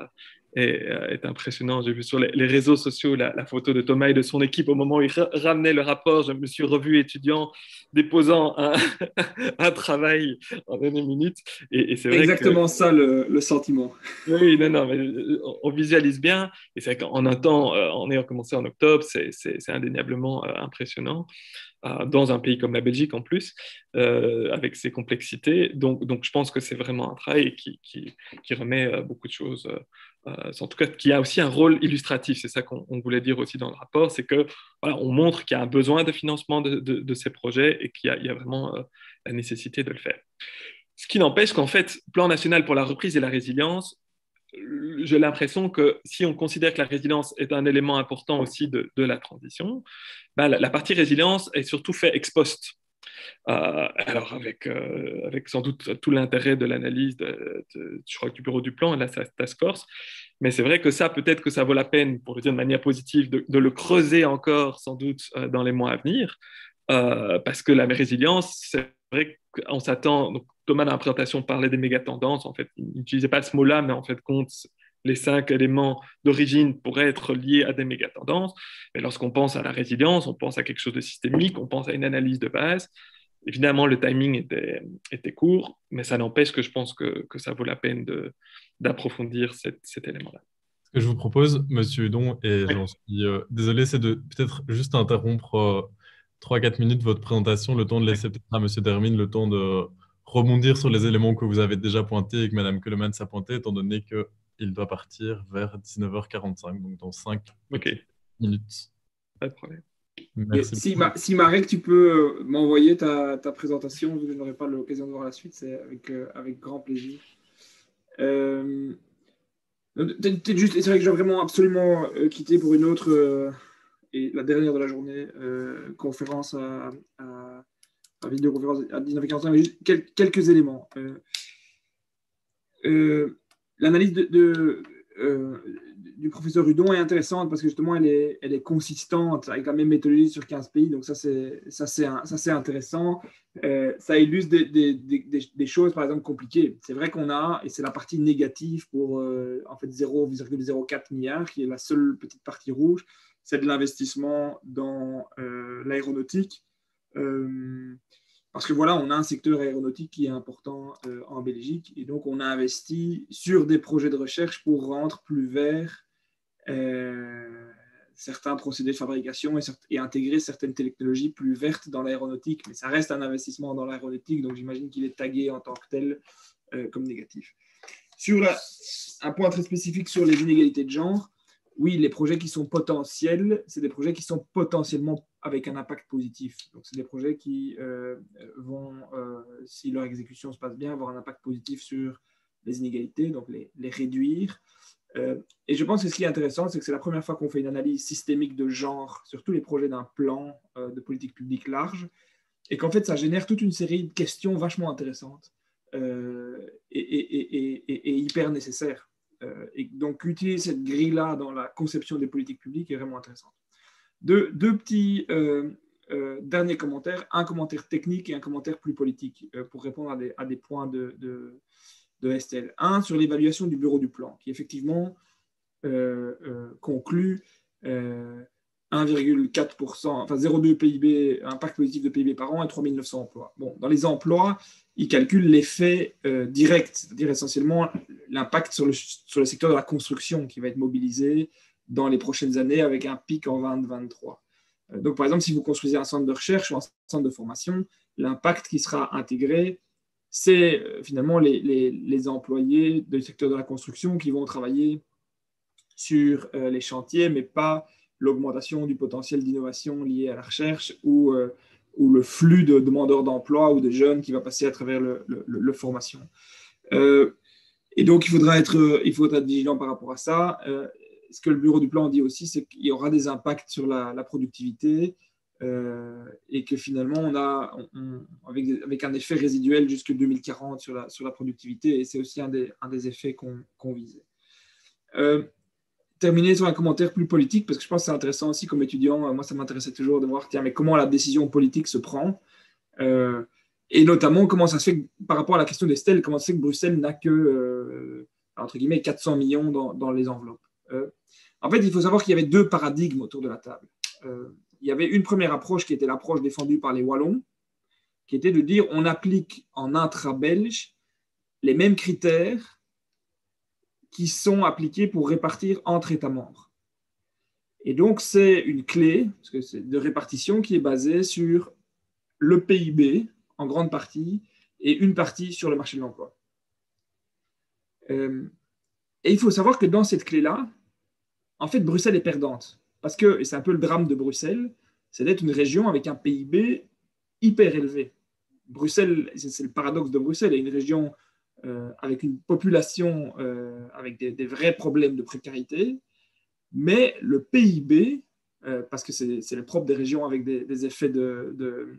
Speaker 6: est impressionnant. J'ai vu sur les réseaux sociaux la photo de Thomas et de son équipe au moment où il ramenait le rapport. Je me suis revu étudiant déposant un travail en dernière minute. Et c'est vrai
Speaker 3: exactement ça le sentiment.
Speaker 6: oui, non, mais on visualise bien. Et c'est vrai qu'en un temps, en ayant commencé en octobre, c'est indéniablement impressionnant. Dans un pays comme la Belgique en plus, avec ses complexités. Donc, je pense que c'est vraiment un travail qui remet beaucoup de choses, en tout cas, qui a aussi un rôle illustratif. C'est ça qu'on voulait dire aussi dans le rapport, c'est que voilà, on montre qu'il y a un besoin de financement de ces projets et qu'il y a vraiment la nécessité de le faire. Ce qui n'empêche qu'en fait, plan national pour la reprise et la résilience, j'ai l'impression que si on considère que la résilience est un élément important aussi de la transition, ben, la partie résilience est surtout faite ex post. Alors avec sans doute tout l'intérêt de l'analyse je crois, du bureau du plan et de la task force, mais c'est vrai que ça, peut-être que ça vaut la peine, pour le dire de manière positive, de le creuser encore sans doute dans les mois à venir, parce que la résilience, c'est vrai qu'on s'attend, donc Thomas dans la présentation parlait des méga-tendances, en fait, il n'utilisait pas ce mot-là, mais en fait, compte les 5 éléments d'origine pourraient être liés à des méga-tendances. Mais lorsqu'on pense à la résilience, on pense à quelque chose de systémique, on pense à une analyse de base. Évidemment, le timing était court, mais ça n'empêche que je pense que ça vaut la peine d'approfondir cet élément-là.
Speaker 5: Ce que je vous propose, Monsieur Hudon, et
Speaker 6: Oui.
Speaker 5: j'en suis désolé, c'est de peut-être juste interrompre 3-4 minutes votre présentation, le temps de laisser peut-être à Monsieur Dermine le temps de rebondir sur les éléments que vous avez déjà pointés et que Madame Keulemans a pointé, étant donné qu'il doit partir vers 19h45, donc dans 5 minutes.
Speaker 6: Pas de problème.
Speaker 3: Merci. Si Marek, tu peux m'envoyer ta présentation, vu que je n'aurai pas l'occasion de voir la suite, c'est avec grand plaisir. C'est vrai que je dois vraiment absolument quitter pour une autre, et la dernière de la journée, conférence à vidéoconférence à 19h45, mais juste quelques éléments. L'analyse du professeur Hudon est intéressante parce que justement elle est consistante avec la même méthodologie sur 15 pays, donc ça c'est intéressant. Ça illustre des choses par exemple compliquées. C'est vrai qu'on a, et c'est la partie négative pour en fait 0,04 milliards qui est la seule petite partie rouge, c'est de l'investissement dans l'aéronautique. Parce que voilà, on a un secteur aéronautique qui est important en Belgique et donc on a investi sur des projets de recherche pour rendre plus verts certains procédés de fabrication et intégrer certaines technologies plus vertes dans l'aéronautique. Mais ça reste un investissement dans l'aéronautique, donc j'imagine qu'il est tagué en tant que tel comme négatif. Sur un point très spécifique sur les inégalités de genre, oui, les projets qui sont potentiels, c'est des projets qui sont potentiellement avec un impact positif. Donc, c'est des projets qui vont, si leur exécution se passe bien, avoir un impact positif sur les inégalités, donc les réduire. Et je pense que ce qui est intéressant, c'est que c'est la première fois qu'on fait une analyse systémique de genre sur tous les projets d'un plan de politique publique large, et qu'en fait, ça génère toute une série de questions vachement intéressantes et hyper nécessaires. Et donc, utiliser cette grille-là dans la conception des politiques publiques est vraiment intéressant. Deux petits derniers commentaires, un commentaire technique et un commentaire plus politique pour répondre à des points de STL. Un, sur l'évaluation du bureau du plan, qui effectivement conclut 1,4%, enfin 0,2 PIB, impact positif de PIB par an et 3 900 emplois. Bon, dans les emplois, ils calculent l'effet direct, c'est-à-dire essentiellement l'impact sur le secteur de la construction qui va être mobilisé dans les prochaines années avec un pic en 2023. Donc, par exemple, si vous construisez un centre de recherche ou un centre de formation, l'impact qui sera intégré, c'est finalement les employés du secteur de la construction qui vont travailler sur les chantiers, mais pas l'augmentation du potentiel d'innovation lié à la recherche ou le flux de demandeurs d'emploi ou de jeunes qui va passer à travers le formation. Et donc, il faudra être vigilant par rapport à ça. Ce que le bureau du plan dit aussi, c'est qu'il y aura des impacts sur la productivité et que finalement, on a avec un effet résiduel jusqu'en 2040 sur la productivité, et c'est aussi un des effets qu'on visait. Terminer sur un commentaire plus politique, parce que je pense que c'est intéressant aussi comme étudiant. Moi, ça m'intéressait toujours de voir, tiens, mais comment la décision politique se prend, et notamment comment ça se fait par rapport à la question d'Estelle, comment ça se fait que Bruxelles n'a que entre guillemets, 400 millions dans les enveloppes. En fait, il faut savoir qu'il y avait deux paradigmes autour de la table. Il y avait une première approche qui était l'approche défendue par les Wallons, qui était de dire on applique en intra-belge les mêmes critères qui sont appliqués pour répartir entre États membres. Et donc, c'est une clé parce que c'est de répartition qui est basée sur le PIB, en grande partie, et une partie sur le marché de l'emploi. Et il faut savoir que dans cette clé-là, en fait, Bruxelles est perdante. Parce que, et c'est un peu le drame de Bruxelles, c'est d'être une région avec un PIB hyper élevé. Bruxelles, c'est le paradoxe de Bruxelles, est une région avec une population avec des vrais problèmes de précarité, mais le PIB, parce que c'est le propre des régions avec des effets de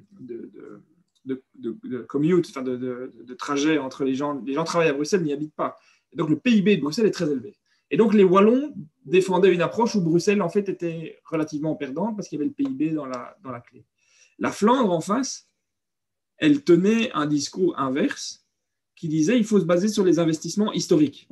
Speaker 3: commute, enfin de trajet entre les gens travaillent à Bruxelles, n'y habitent pas. Et donc le PIB de Bruxelles est très élevé. Et donc les Wallons défendaient une approche où Bruxelles en fait était relativement perdante parce qu'il y avait le PIB dans la clé. La Flandre en face, elle tenait un discours inverse qui disait qu'il faut se baser sur les investissements historiques.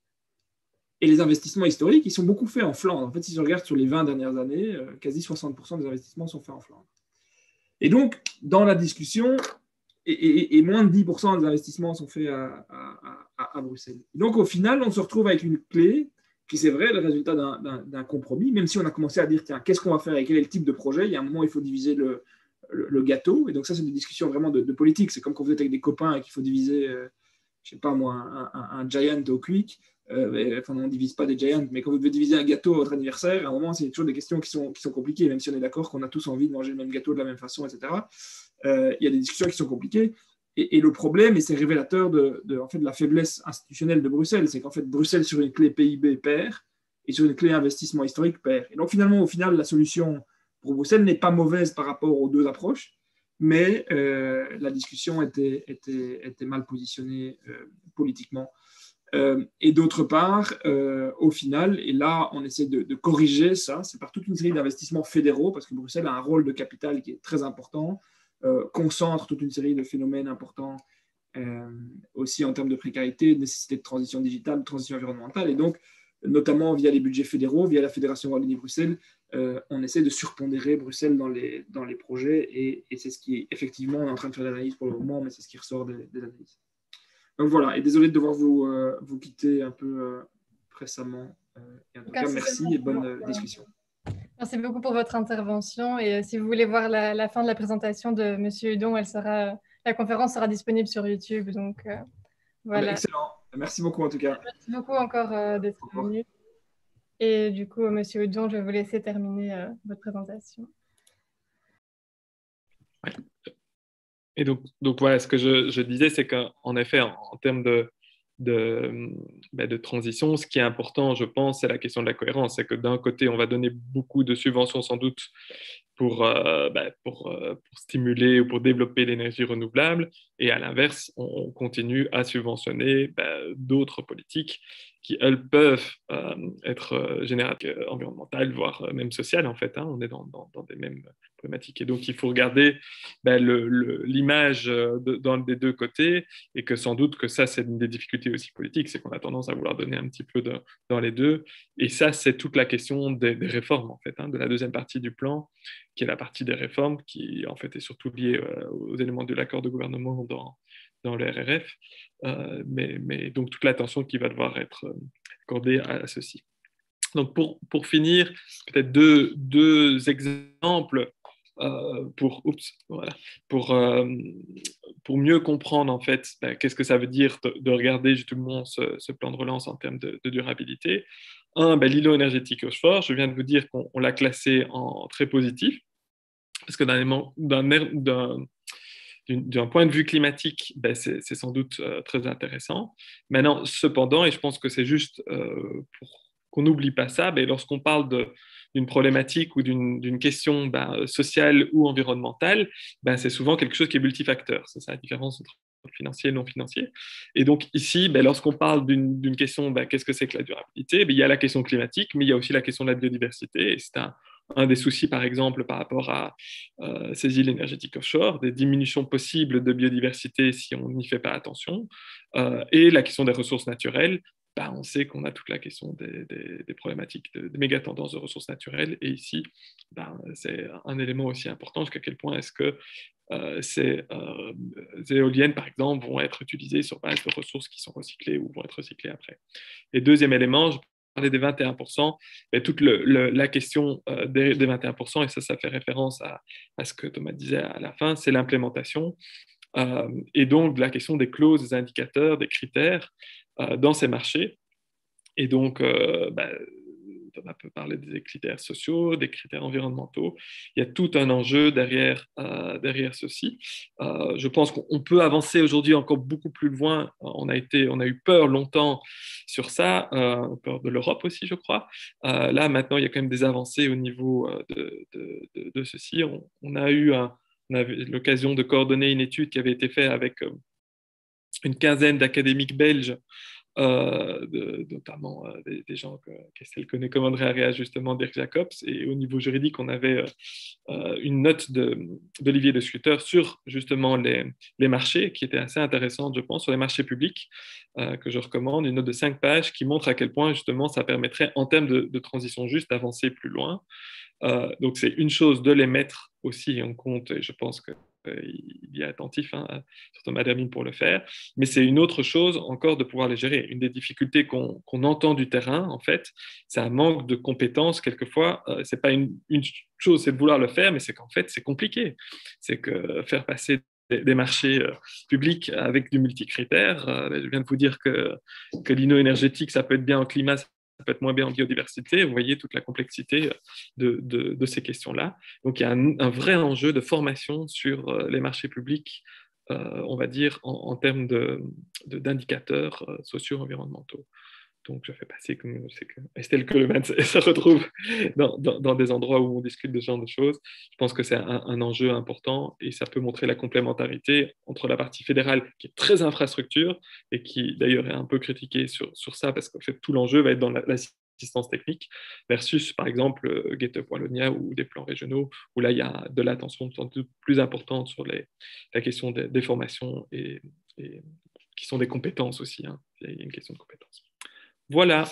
Speaker 3: Et les investissements historiques, ils sont beaucoup faits en Flandre. En fait, si je regarde sur les 20 dernières années, quasi 60% des investissements sont faits en Flandre. Et donc, dans la discussion, et moins de 10% des investissements sont faits à Bruxelles. Et donc, au final, on se retrouve avec une clé qui, c'est vrai, le résultat d'un compromis, même si on a commencé à dire, tiens, qu'est-ce qu'on va faire et quel est le type de projet? Il y a un moment, il faut diviser le gâteau. Et donc, ça, c'est des discussions vraiment de politique. C'est comme quand vous êtes avec des copains et qu'il faut diviser, je ne sais pas moi, un giant au quick. Enfin, on ne divise pas des giants, mais quand vous devez diviser un gâteau à votre anniversaire, à un moment, c'est toujours des questions qui sont compliquées, même si on est d'accord qu'on a tous envie de manger le même gâteau de la même façon, etc. Il y a des discussions qui sont compliquées. Et le problème, et c'est révélateur en fait, de la faiblesse institutionnelle de Bruxelles, c'est qu'en fait, Bruxelles, sur une clé PIB, perd, et sur une clé investissement historique, perd. Et donc, finalement, au final, la solution pour Bruxelles n'est pas mauvaise par rapport aux deux approches, mais la discussion était mal positionnée politiquement. Et d'autre part, au final, et là, on essaie de corriger ça, c'est par toute une série d'investissements fédéraux, parce que Bruxelles a un rôle de capital qui est très important, concentre toute une série de phénomènes importants, aussi en termes de précarité, de nécessité de transition digitale, de transition environnementale, et donc, notamment via les budgets fédéraux, via la Fédération Wallonie-Bruxelles, on essaie de surpondérer Bruxelles dans les projets, et c'est ce qui, effectivement, on est en train de faire l'analyse pour le moment, mais c'est ce qui ressort des analyses. Donc voilà, et désolé de devoir vous quitter un peu récemment. Et en tout cas, merci et bonne discussion.
Speaker 1: Merci beaucoup pour votre intervention. Et si vous voulez voir la fin de la présentation de M. Hudon, la conférence sera disponible sur YouTube. Donc voilà.
Speaker 3: Excellent. Merci beaucoup en tout cas.
Speaker 1: Merci beaucoup encore d'être venu. Et du coup, M. Hudon, je vais vous laisser terminer votre présentation.
Speaker 6: Ouais. Et donc voilà, ce que je disais, c'est qu'en effet, en termes de transition, ce qui est important, je pense, c'est la question de la cohérence. C'est que d'un côté, on va donner beaucoup de subventions sans doute pour stimuler ou pour développer l'énergie renouvelable, et à l'inverse, on continue à subventionner d'autres politiques qui, elles, peuvent être génératrices environnementales, voire même sociales, en fait. On est dans des mêmes problématiques. Et donc, il faut regarder l'image des deux côtés, et que sans doute que ça, c'est une des difficultés aussi politiques, c'est qu'on a tendance à vouloir donner un petit peu dans les deux. Et ça, c'est toute la question des réformes, en fait, de la deuxième partie du plan, qui est la partie des réformes, qui, en fait, est surtout liée aux éléments de l'accord de gouvernement dans le RRF, mais donc toute l'attention qui va devoir être accordée à ceci. Donc pour finir, peut-être deux exemples pour mieux comprendre en fait qu'est-ce que ça veut dire de regarder justement ce plan de relance en termes de durabilité. L'îlot énergétique offshore, je viens de vous dire qu'on l'a classé en très positif, parce que d'un point de vue climatique, c'est sans doute très intéressant. Maintenant, cependant, et je pense que c'est juste pour qu'on n'oublie pas ça, lorsqu'on parle d'une problématique ou d'une question sociale ou environnementale, c'est souvent quelque chose qui est multifacteur. C'est ça la différence entre financier et non financier. Et donc ici, lorsqu'on parle d'une question, qu'est-ce que c'est que la durabilité? Il y a la question climatique, mais il y a aussi la question de la biodiversité. Et c'est un des soucis, par exemple, par rapport à ces îles énergétiques offshore, des diminutions possibles de biodiversité si on n'y fait pas attention, et la question des ressources naturelles, on sait qu'on a toute la question des problématiques de méga tendances de ressources naturelles. Et ici, c'est un élément aussi important, jusqu'à quel point est-ce que ces éoliennes, par exemple, vont être utilisées sur base de ressources qui sont recyclées ou vont être recyclées après. Et deuxième élément, je parlais des 21%, et toute la question des 21%, et ça fait référence à ce que Thomas disait à la fin, c'est l'implémentation. Et donc la question des clauses, des indicateurs, des critères dans ces marchés. Et donc, on peut parler des critères sociaux, des critères environnementaux. Il y a tout un enjeu derrière ceci. Je pense qu'on peut avancer aujourd'hui encore beaucoup plus loin. On a eu peur longtemps sur ça, peur de l'Europe aussi, je crois. Là, maintenant, il y a quand même des avancées au niveau de ceci. On avait l'occasion de coordonner une étude qui avait été faite avec une quinzaine d'académiques belges, notamment des gens qu'Estelle connaît comme Andrea Reas, justement, Dirk Jacobs. Et au niveau juridique, on avait une note d'Olivier de Schutter sur justement les marchés, qui était assez intéressante, je pense, sur les marchés publics, que je recommande, une note de 5 pages qui montre à quel point justement ça permettrait, en termes de transition juste, d'avancer plus loin. Donc c'est une chose de les mettre aussi en compte, et je pense qu'il y est attentif, surtout Thomas Dermine, pour le faire, mais c'est une autre chose encore de pouvoir les gérer. Une des difficultés qu'on entend du terrain, en fait, c'est un manque de compétences quelqueviens. C'est pas une chose, c'est de vouloir le faire, mais c'est qu'en fait c'est compliqué. C'est que faire passer des marchés publics avec du multicritère, je viens de vous dire que l'inno-énergétique, ça peut être bien en climat, ça peut être moins bien en biodiversité. Vous voyez toute la complexité de ces questions-là. Donc, il y a un vrai enjeu de formation sur les marchés publics, on va dire, en termes d'indicateurs socio-environnementaux. Donc, je fais passer comme je sais que Estelle Keulemans se retrouve dans des endroits où on discute de ce genre de choses. Je pense que c'est un enjeu important et ça peut montrer la complémentarité entre la partie fédérale, qui est très infrastructure et qui d'ailleurs est un peu critiquée sur ça, parce qu'en fait, tout l'enjeu va être dans l'assistance technique, versus par exemple GetUp Wallonia ou des plans régionaux, où là, il y a de l'attention sans doute plus importante sur la question des formations et qui sont des compétences aussi. Il y a une question de compétences. Voilà.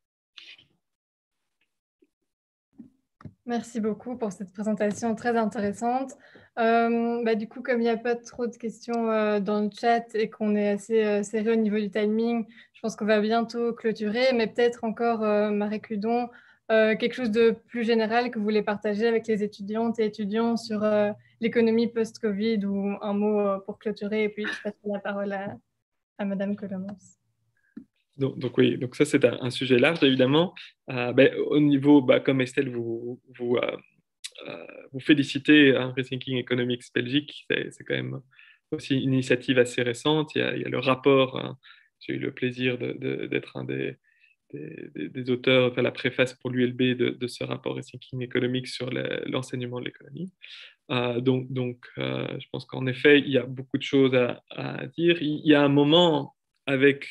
Speaker 1: Merci beaucoup pour cette présentation très intéressante. Du coup, comme il n'y a pas trop de questions dans le chat et qu'on est assez serré au niveau du timing, je pense qu'on va bientôt clôturer, mais peut-être encore, Marie Cudon, quelque chose de plus général que vous voulez partager avec les étudiantes et étudiants sur l'économie post-Covid, ou un mot pour clôturer, et puis je passerai la parole à Madame Keulemans.
Speaker 6: Donc oui, donc ça c'est un sujet large évidemment. Au niveau, comme Estelle vous félicitez, Rethinking Economics Belgique, c'est quand même aussi une initiative assez récente. Il y a le rapport, j'ai eu le plaisir d'être un des auteurs, enfin la préface pour l'ULB de ce rapport Rethinking Economics sur l'enseignement de l'économie. Je pense qu'en effet, il y a beaucoup de choses à dire. Il y a un moment avec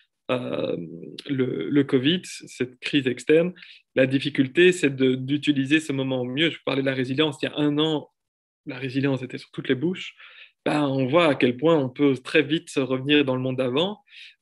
Speaker 6: le Covid, cette crise externe, la difficulté, c'est d'utiliser ce moment au mieux. Je vous parlais de la résilience. Il y a 1 an, la résilience était sur toutes les bouches. On voit à quel point on peut très vite revenir dans le monde d'avant.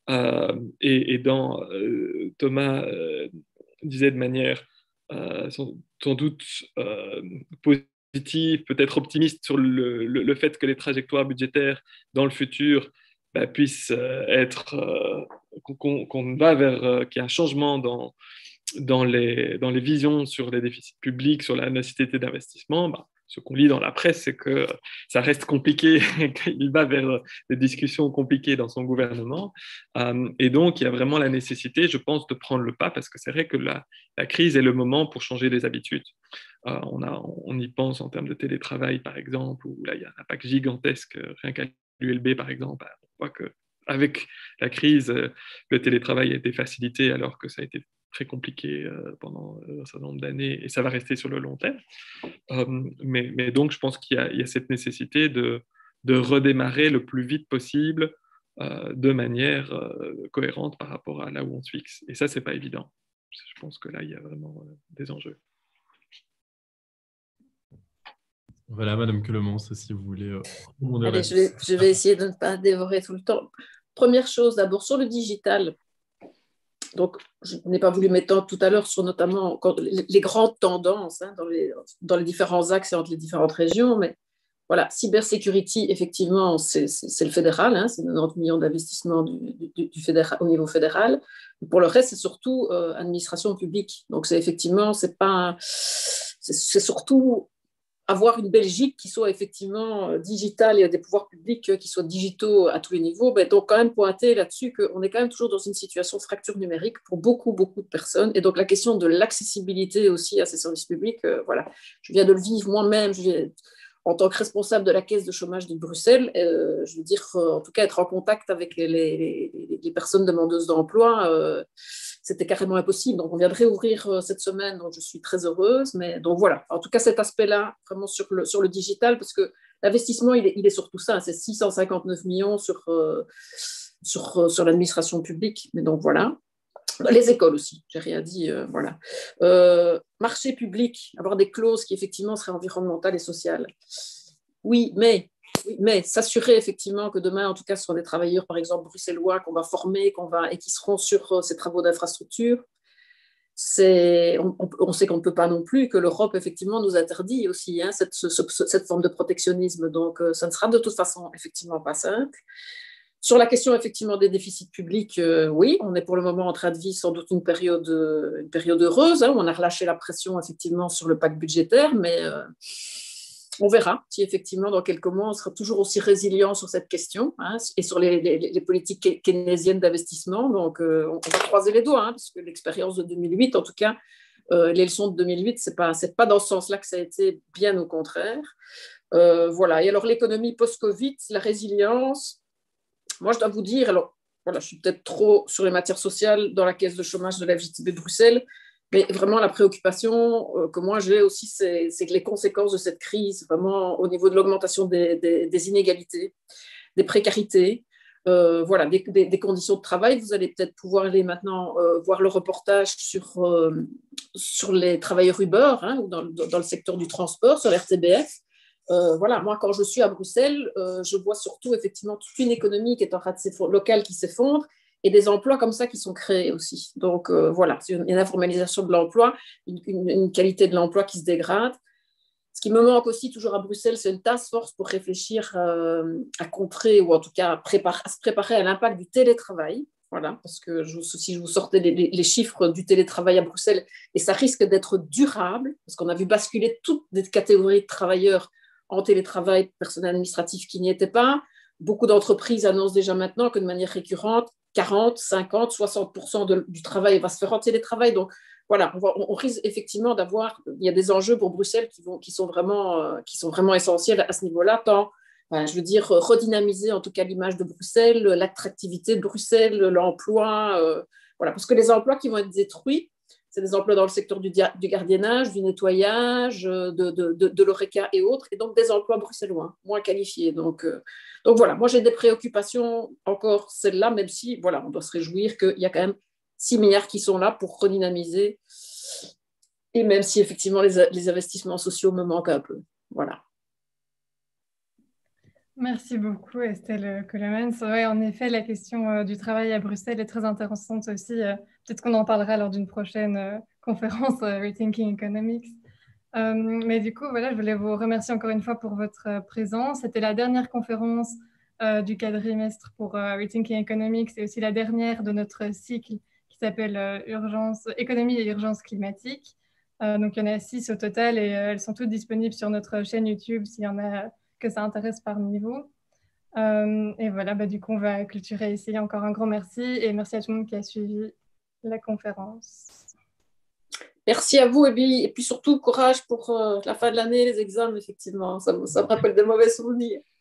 Speaker 6: Thomas disait de manière sans doute positive, peut-être optimiste sur le fait que les trajectoires budgétaires dans le futur puissent être qu'on va vers qu'il y a un changement dans les visions sur les déficits publics, sur la nécessité d'investissement. Ce qu'on lit dans la presse, c'est que ça reste compliqué, qu'il va vers des discussions compliquées dans son gouvernement. Et donc, il y a vraiment la nécessité, je pense, de prendre le pas, parce que c'est vrai que la crise est le moment pour changer les habitudes. On y pense en termes de télétravail, par exemple, où là, il y a un impact gigantesque, rien qu'à l'ULB, par exemple. On voit qu'avec la crise, le télétravail a été facilité, alors que ça a été très compliqué pendant un certain nombre d'années, et ça va rester sur le long terme. Mais donc, je pense qu'il y a cette nécessité de redémarrer le plus vite possible de manière cohérente par rapport à là où on se fixe. Et ça, c'est pas évident. Je pense que là, il y a vraiment des enjeux.
Speaker 5: Voilà, Madame Keulemans, si vous voulez.
Speaker 4: Allez, je vais essayer de ne pas dévorer tout le temps. Première chose, d'abord, sur le digital, Donc, je n'ai pas voulu m'étendre tout à l'heure sur notamment les grandes tendances dans les différents axes et entre les différentes régions, mais voilà, cybersécurité, effectivement, c'est le fédéral, c'est 90 millions d'investissements au niveau fédéral. Pour le reste, c'est surtout administration publique. Donc, c'est effectivement, c'est surtout avoir une Belgique qui soit effectivement digitale et des pouvoirs publics qui soient digitaux à tous les niveaux. Donc, quand même pointer là-dessus qu'on est quand même toujours dans une situation de fracture numérique pour beaucoup, beaucoup de personnes. Et donc, la question de l'accessibilité aussi à ces services publics, voilà, je viens de le vivre moi-même. En tant que responsable de la caisse de chômage de Bruxelles, je veux dire, en tout cas, être en contact avec les personnes demandeuses d'emploi, c'était carrément impossible. Donc, on vient de réouvrir cette semaine, donc je suis très heureuse. Mais donc voilà, en tout cas, cet aspect-là, vraiment sur le digital, parce que l'investissement, il est surtout ça, c'est 659 millions sur l'administration publique. Mais donc voilà. Les écoles aussi, j'ai rien dit, voilà. Marché public, avoir des clauses qui effectivement seraient environnementales et sociales. Oui, mais s'assurer effectivement que demain, en tout cas, ce sont des travailleurs, par exemple, bruxellois qu'on va former, et qui seront sur ces travaux d'infrastructure. On sait qu'on ne peut pas non plus, que l'Europe, effectivement, nous interdit aussi cette forme de protectionnisme. Donc, ça ne sera de toute façon, effectivement, pas simple. Sur la question effectivement des déficits publics, oui, on est pour le moment en train de vivre sans doute une période heureuse, où on a relâché la pression effectivement sur le pacte budgétaire, mais on verra si effectivement dans quelques mois on sera toujours aussi résilient sur cette question et sur les politiques keynésiennes d'investissement. Donc on va croiser les doigts, parce que l'expérience de 2008, en tout cas, les leçons de 2008, c'est pas dans ce sens-là que ça a été, bien au contraire. Voilà. Et alors l'économie post-Covid, la résilience. Moi, je dois vous dire, alors, voilà, je suis peut-être trop sur les matières sociales dans la caisse de chômage de la FJTB Bruxelles, mais vraiment, la préoccupation que moi j'ai aussi, c'est que les conséquences de cette crise, vraiment au niveau de l'augmentation des inégalités, des précarités, voilà, des conditions de travail. Vous allez peut-être pouvoir aller maintenant voir le reportage sur les travailleurs Uber, ou dans le secteur du transport, sur l'RTBF. Voilà, moi, quand je suis à Bruxelles, je vois surtout effectivement toute une économie qui est en train de locale qui s'effondre et des emplois comme ça qui sont créés aussi. Donc, voilà, c'est une informalisation de l'emploi, une qualité de l'emploi qui se dégrade. Ce qui me manque aussi toujours à Bruxelles, c'est une task force pour réfléchir à contrer ou en tout cas à se préparer à l'impact du télétravail. Voilà, parce que si je vous sortais les chiffres du télétravail à Bruxelles, et ça risque d'être durable, parce qu'on a vu basculer toutes des catégories de travailleurs en télétravail, personnel administratif qui n'y était pas. Beaucoup d'entreprises annoncent déjà maintenant que de manière récurrente, 40, 50, 60% du travail va se faire en télétravail. Donc, voilà, on risque effectivement il y a des enjeux pour Bruxelles qui sont vraiment essentiels à ce niveau-là, tant, je veux dire, redynamiser en tout cas l'image de Bruxelles, l'attractivité de Bruxelles, l'emploi, voilà, parce que les emplois qui vont être détruits, c'est des emplois dans le secteur du gardiennage, du nettoyage, de l'ORECA et autres, et donc des emplois bruxellois, moins qualifiés. Donc voilà, moi j'ai des préoccupations encore celles-là, même si voilà, on doit se réjouir qu'il y a quand même 6 milliards qui sont là pour redynamiser, et même si effectivement les investissements sociaux me manquent un peu. Voilà.
Speaker 1: Merci beaucoup, Estelle Colemans. Ouais, en effet, la question du travail à Bruxelles est très intéressante aussi. Peut-être qu'on en parlera lors d'une prochaine conférence Rethinking Economics. Mais du coup, voilà, je voulais vous remercier encore une fois pour votre présence. C'était la dernière conférence du quadrimestre pour Rethinking Economics et aussi la dernière de notre cycle qui s'appelle Économie et urgence climatique. Donc, il y en a 6 au total et elles sont toutes disponibles sur notre chaîne YouTube s'il y en a que ça intéresse parmi vous. Et voilà, du coup, on va clôturer ici. Encore un grand merci et merci à tout le monde qui a suivi la conférence.
Speaker 4: Merci à vous et puis surtout, courage pour la fin de l'année, les examens, effectivement. Ça me rappelle de mauvais souvenirs.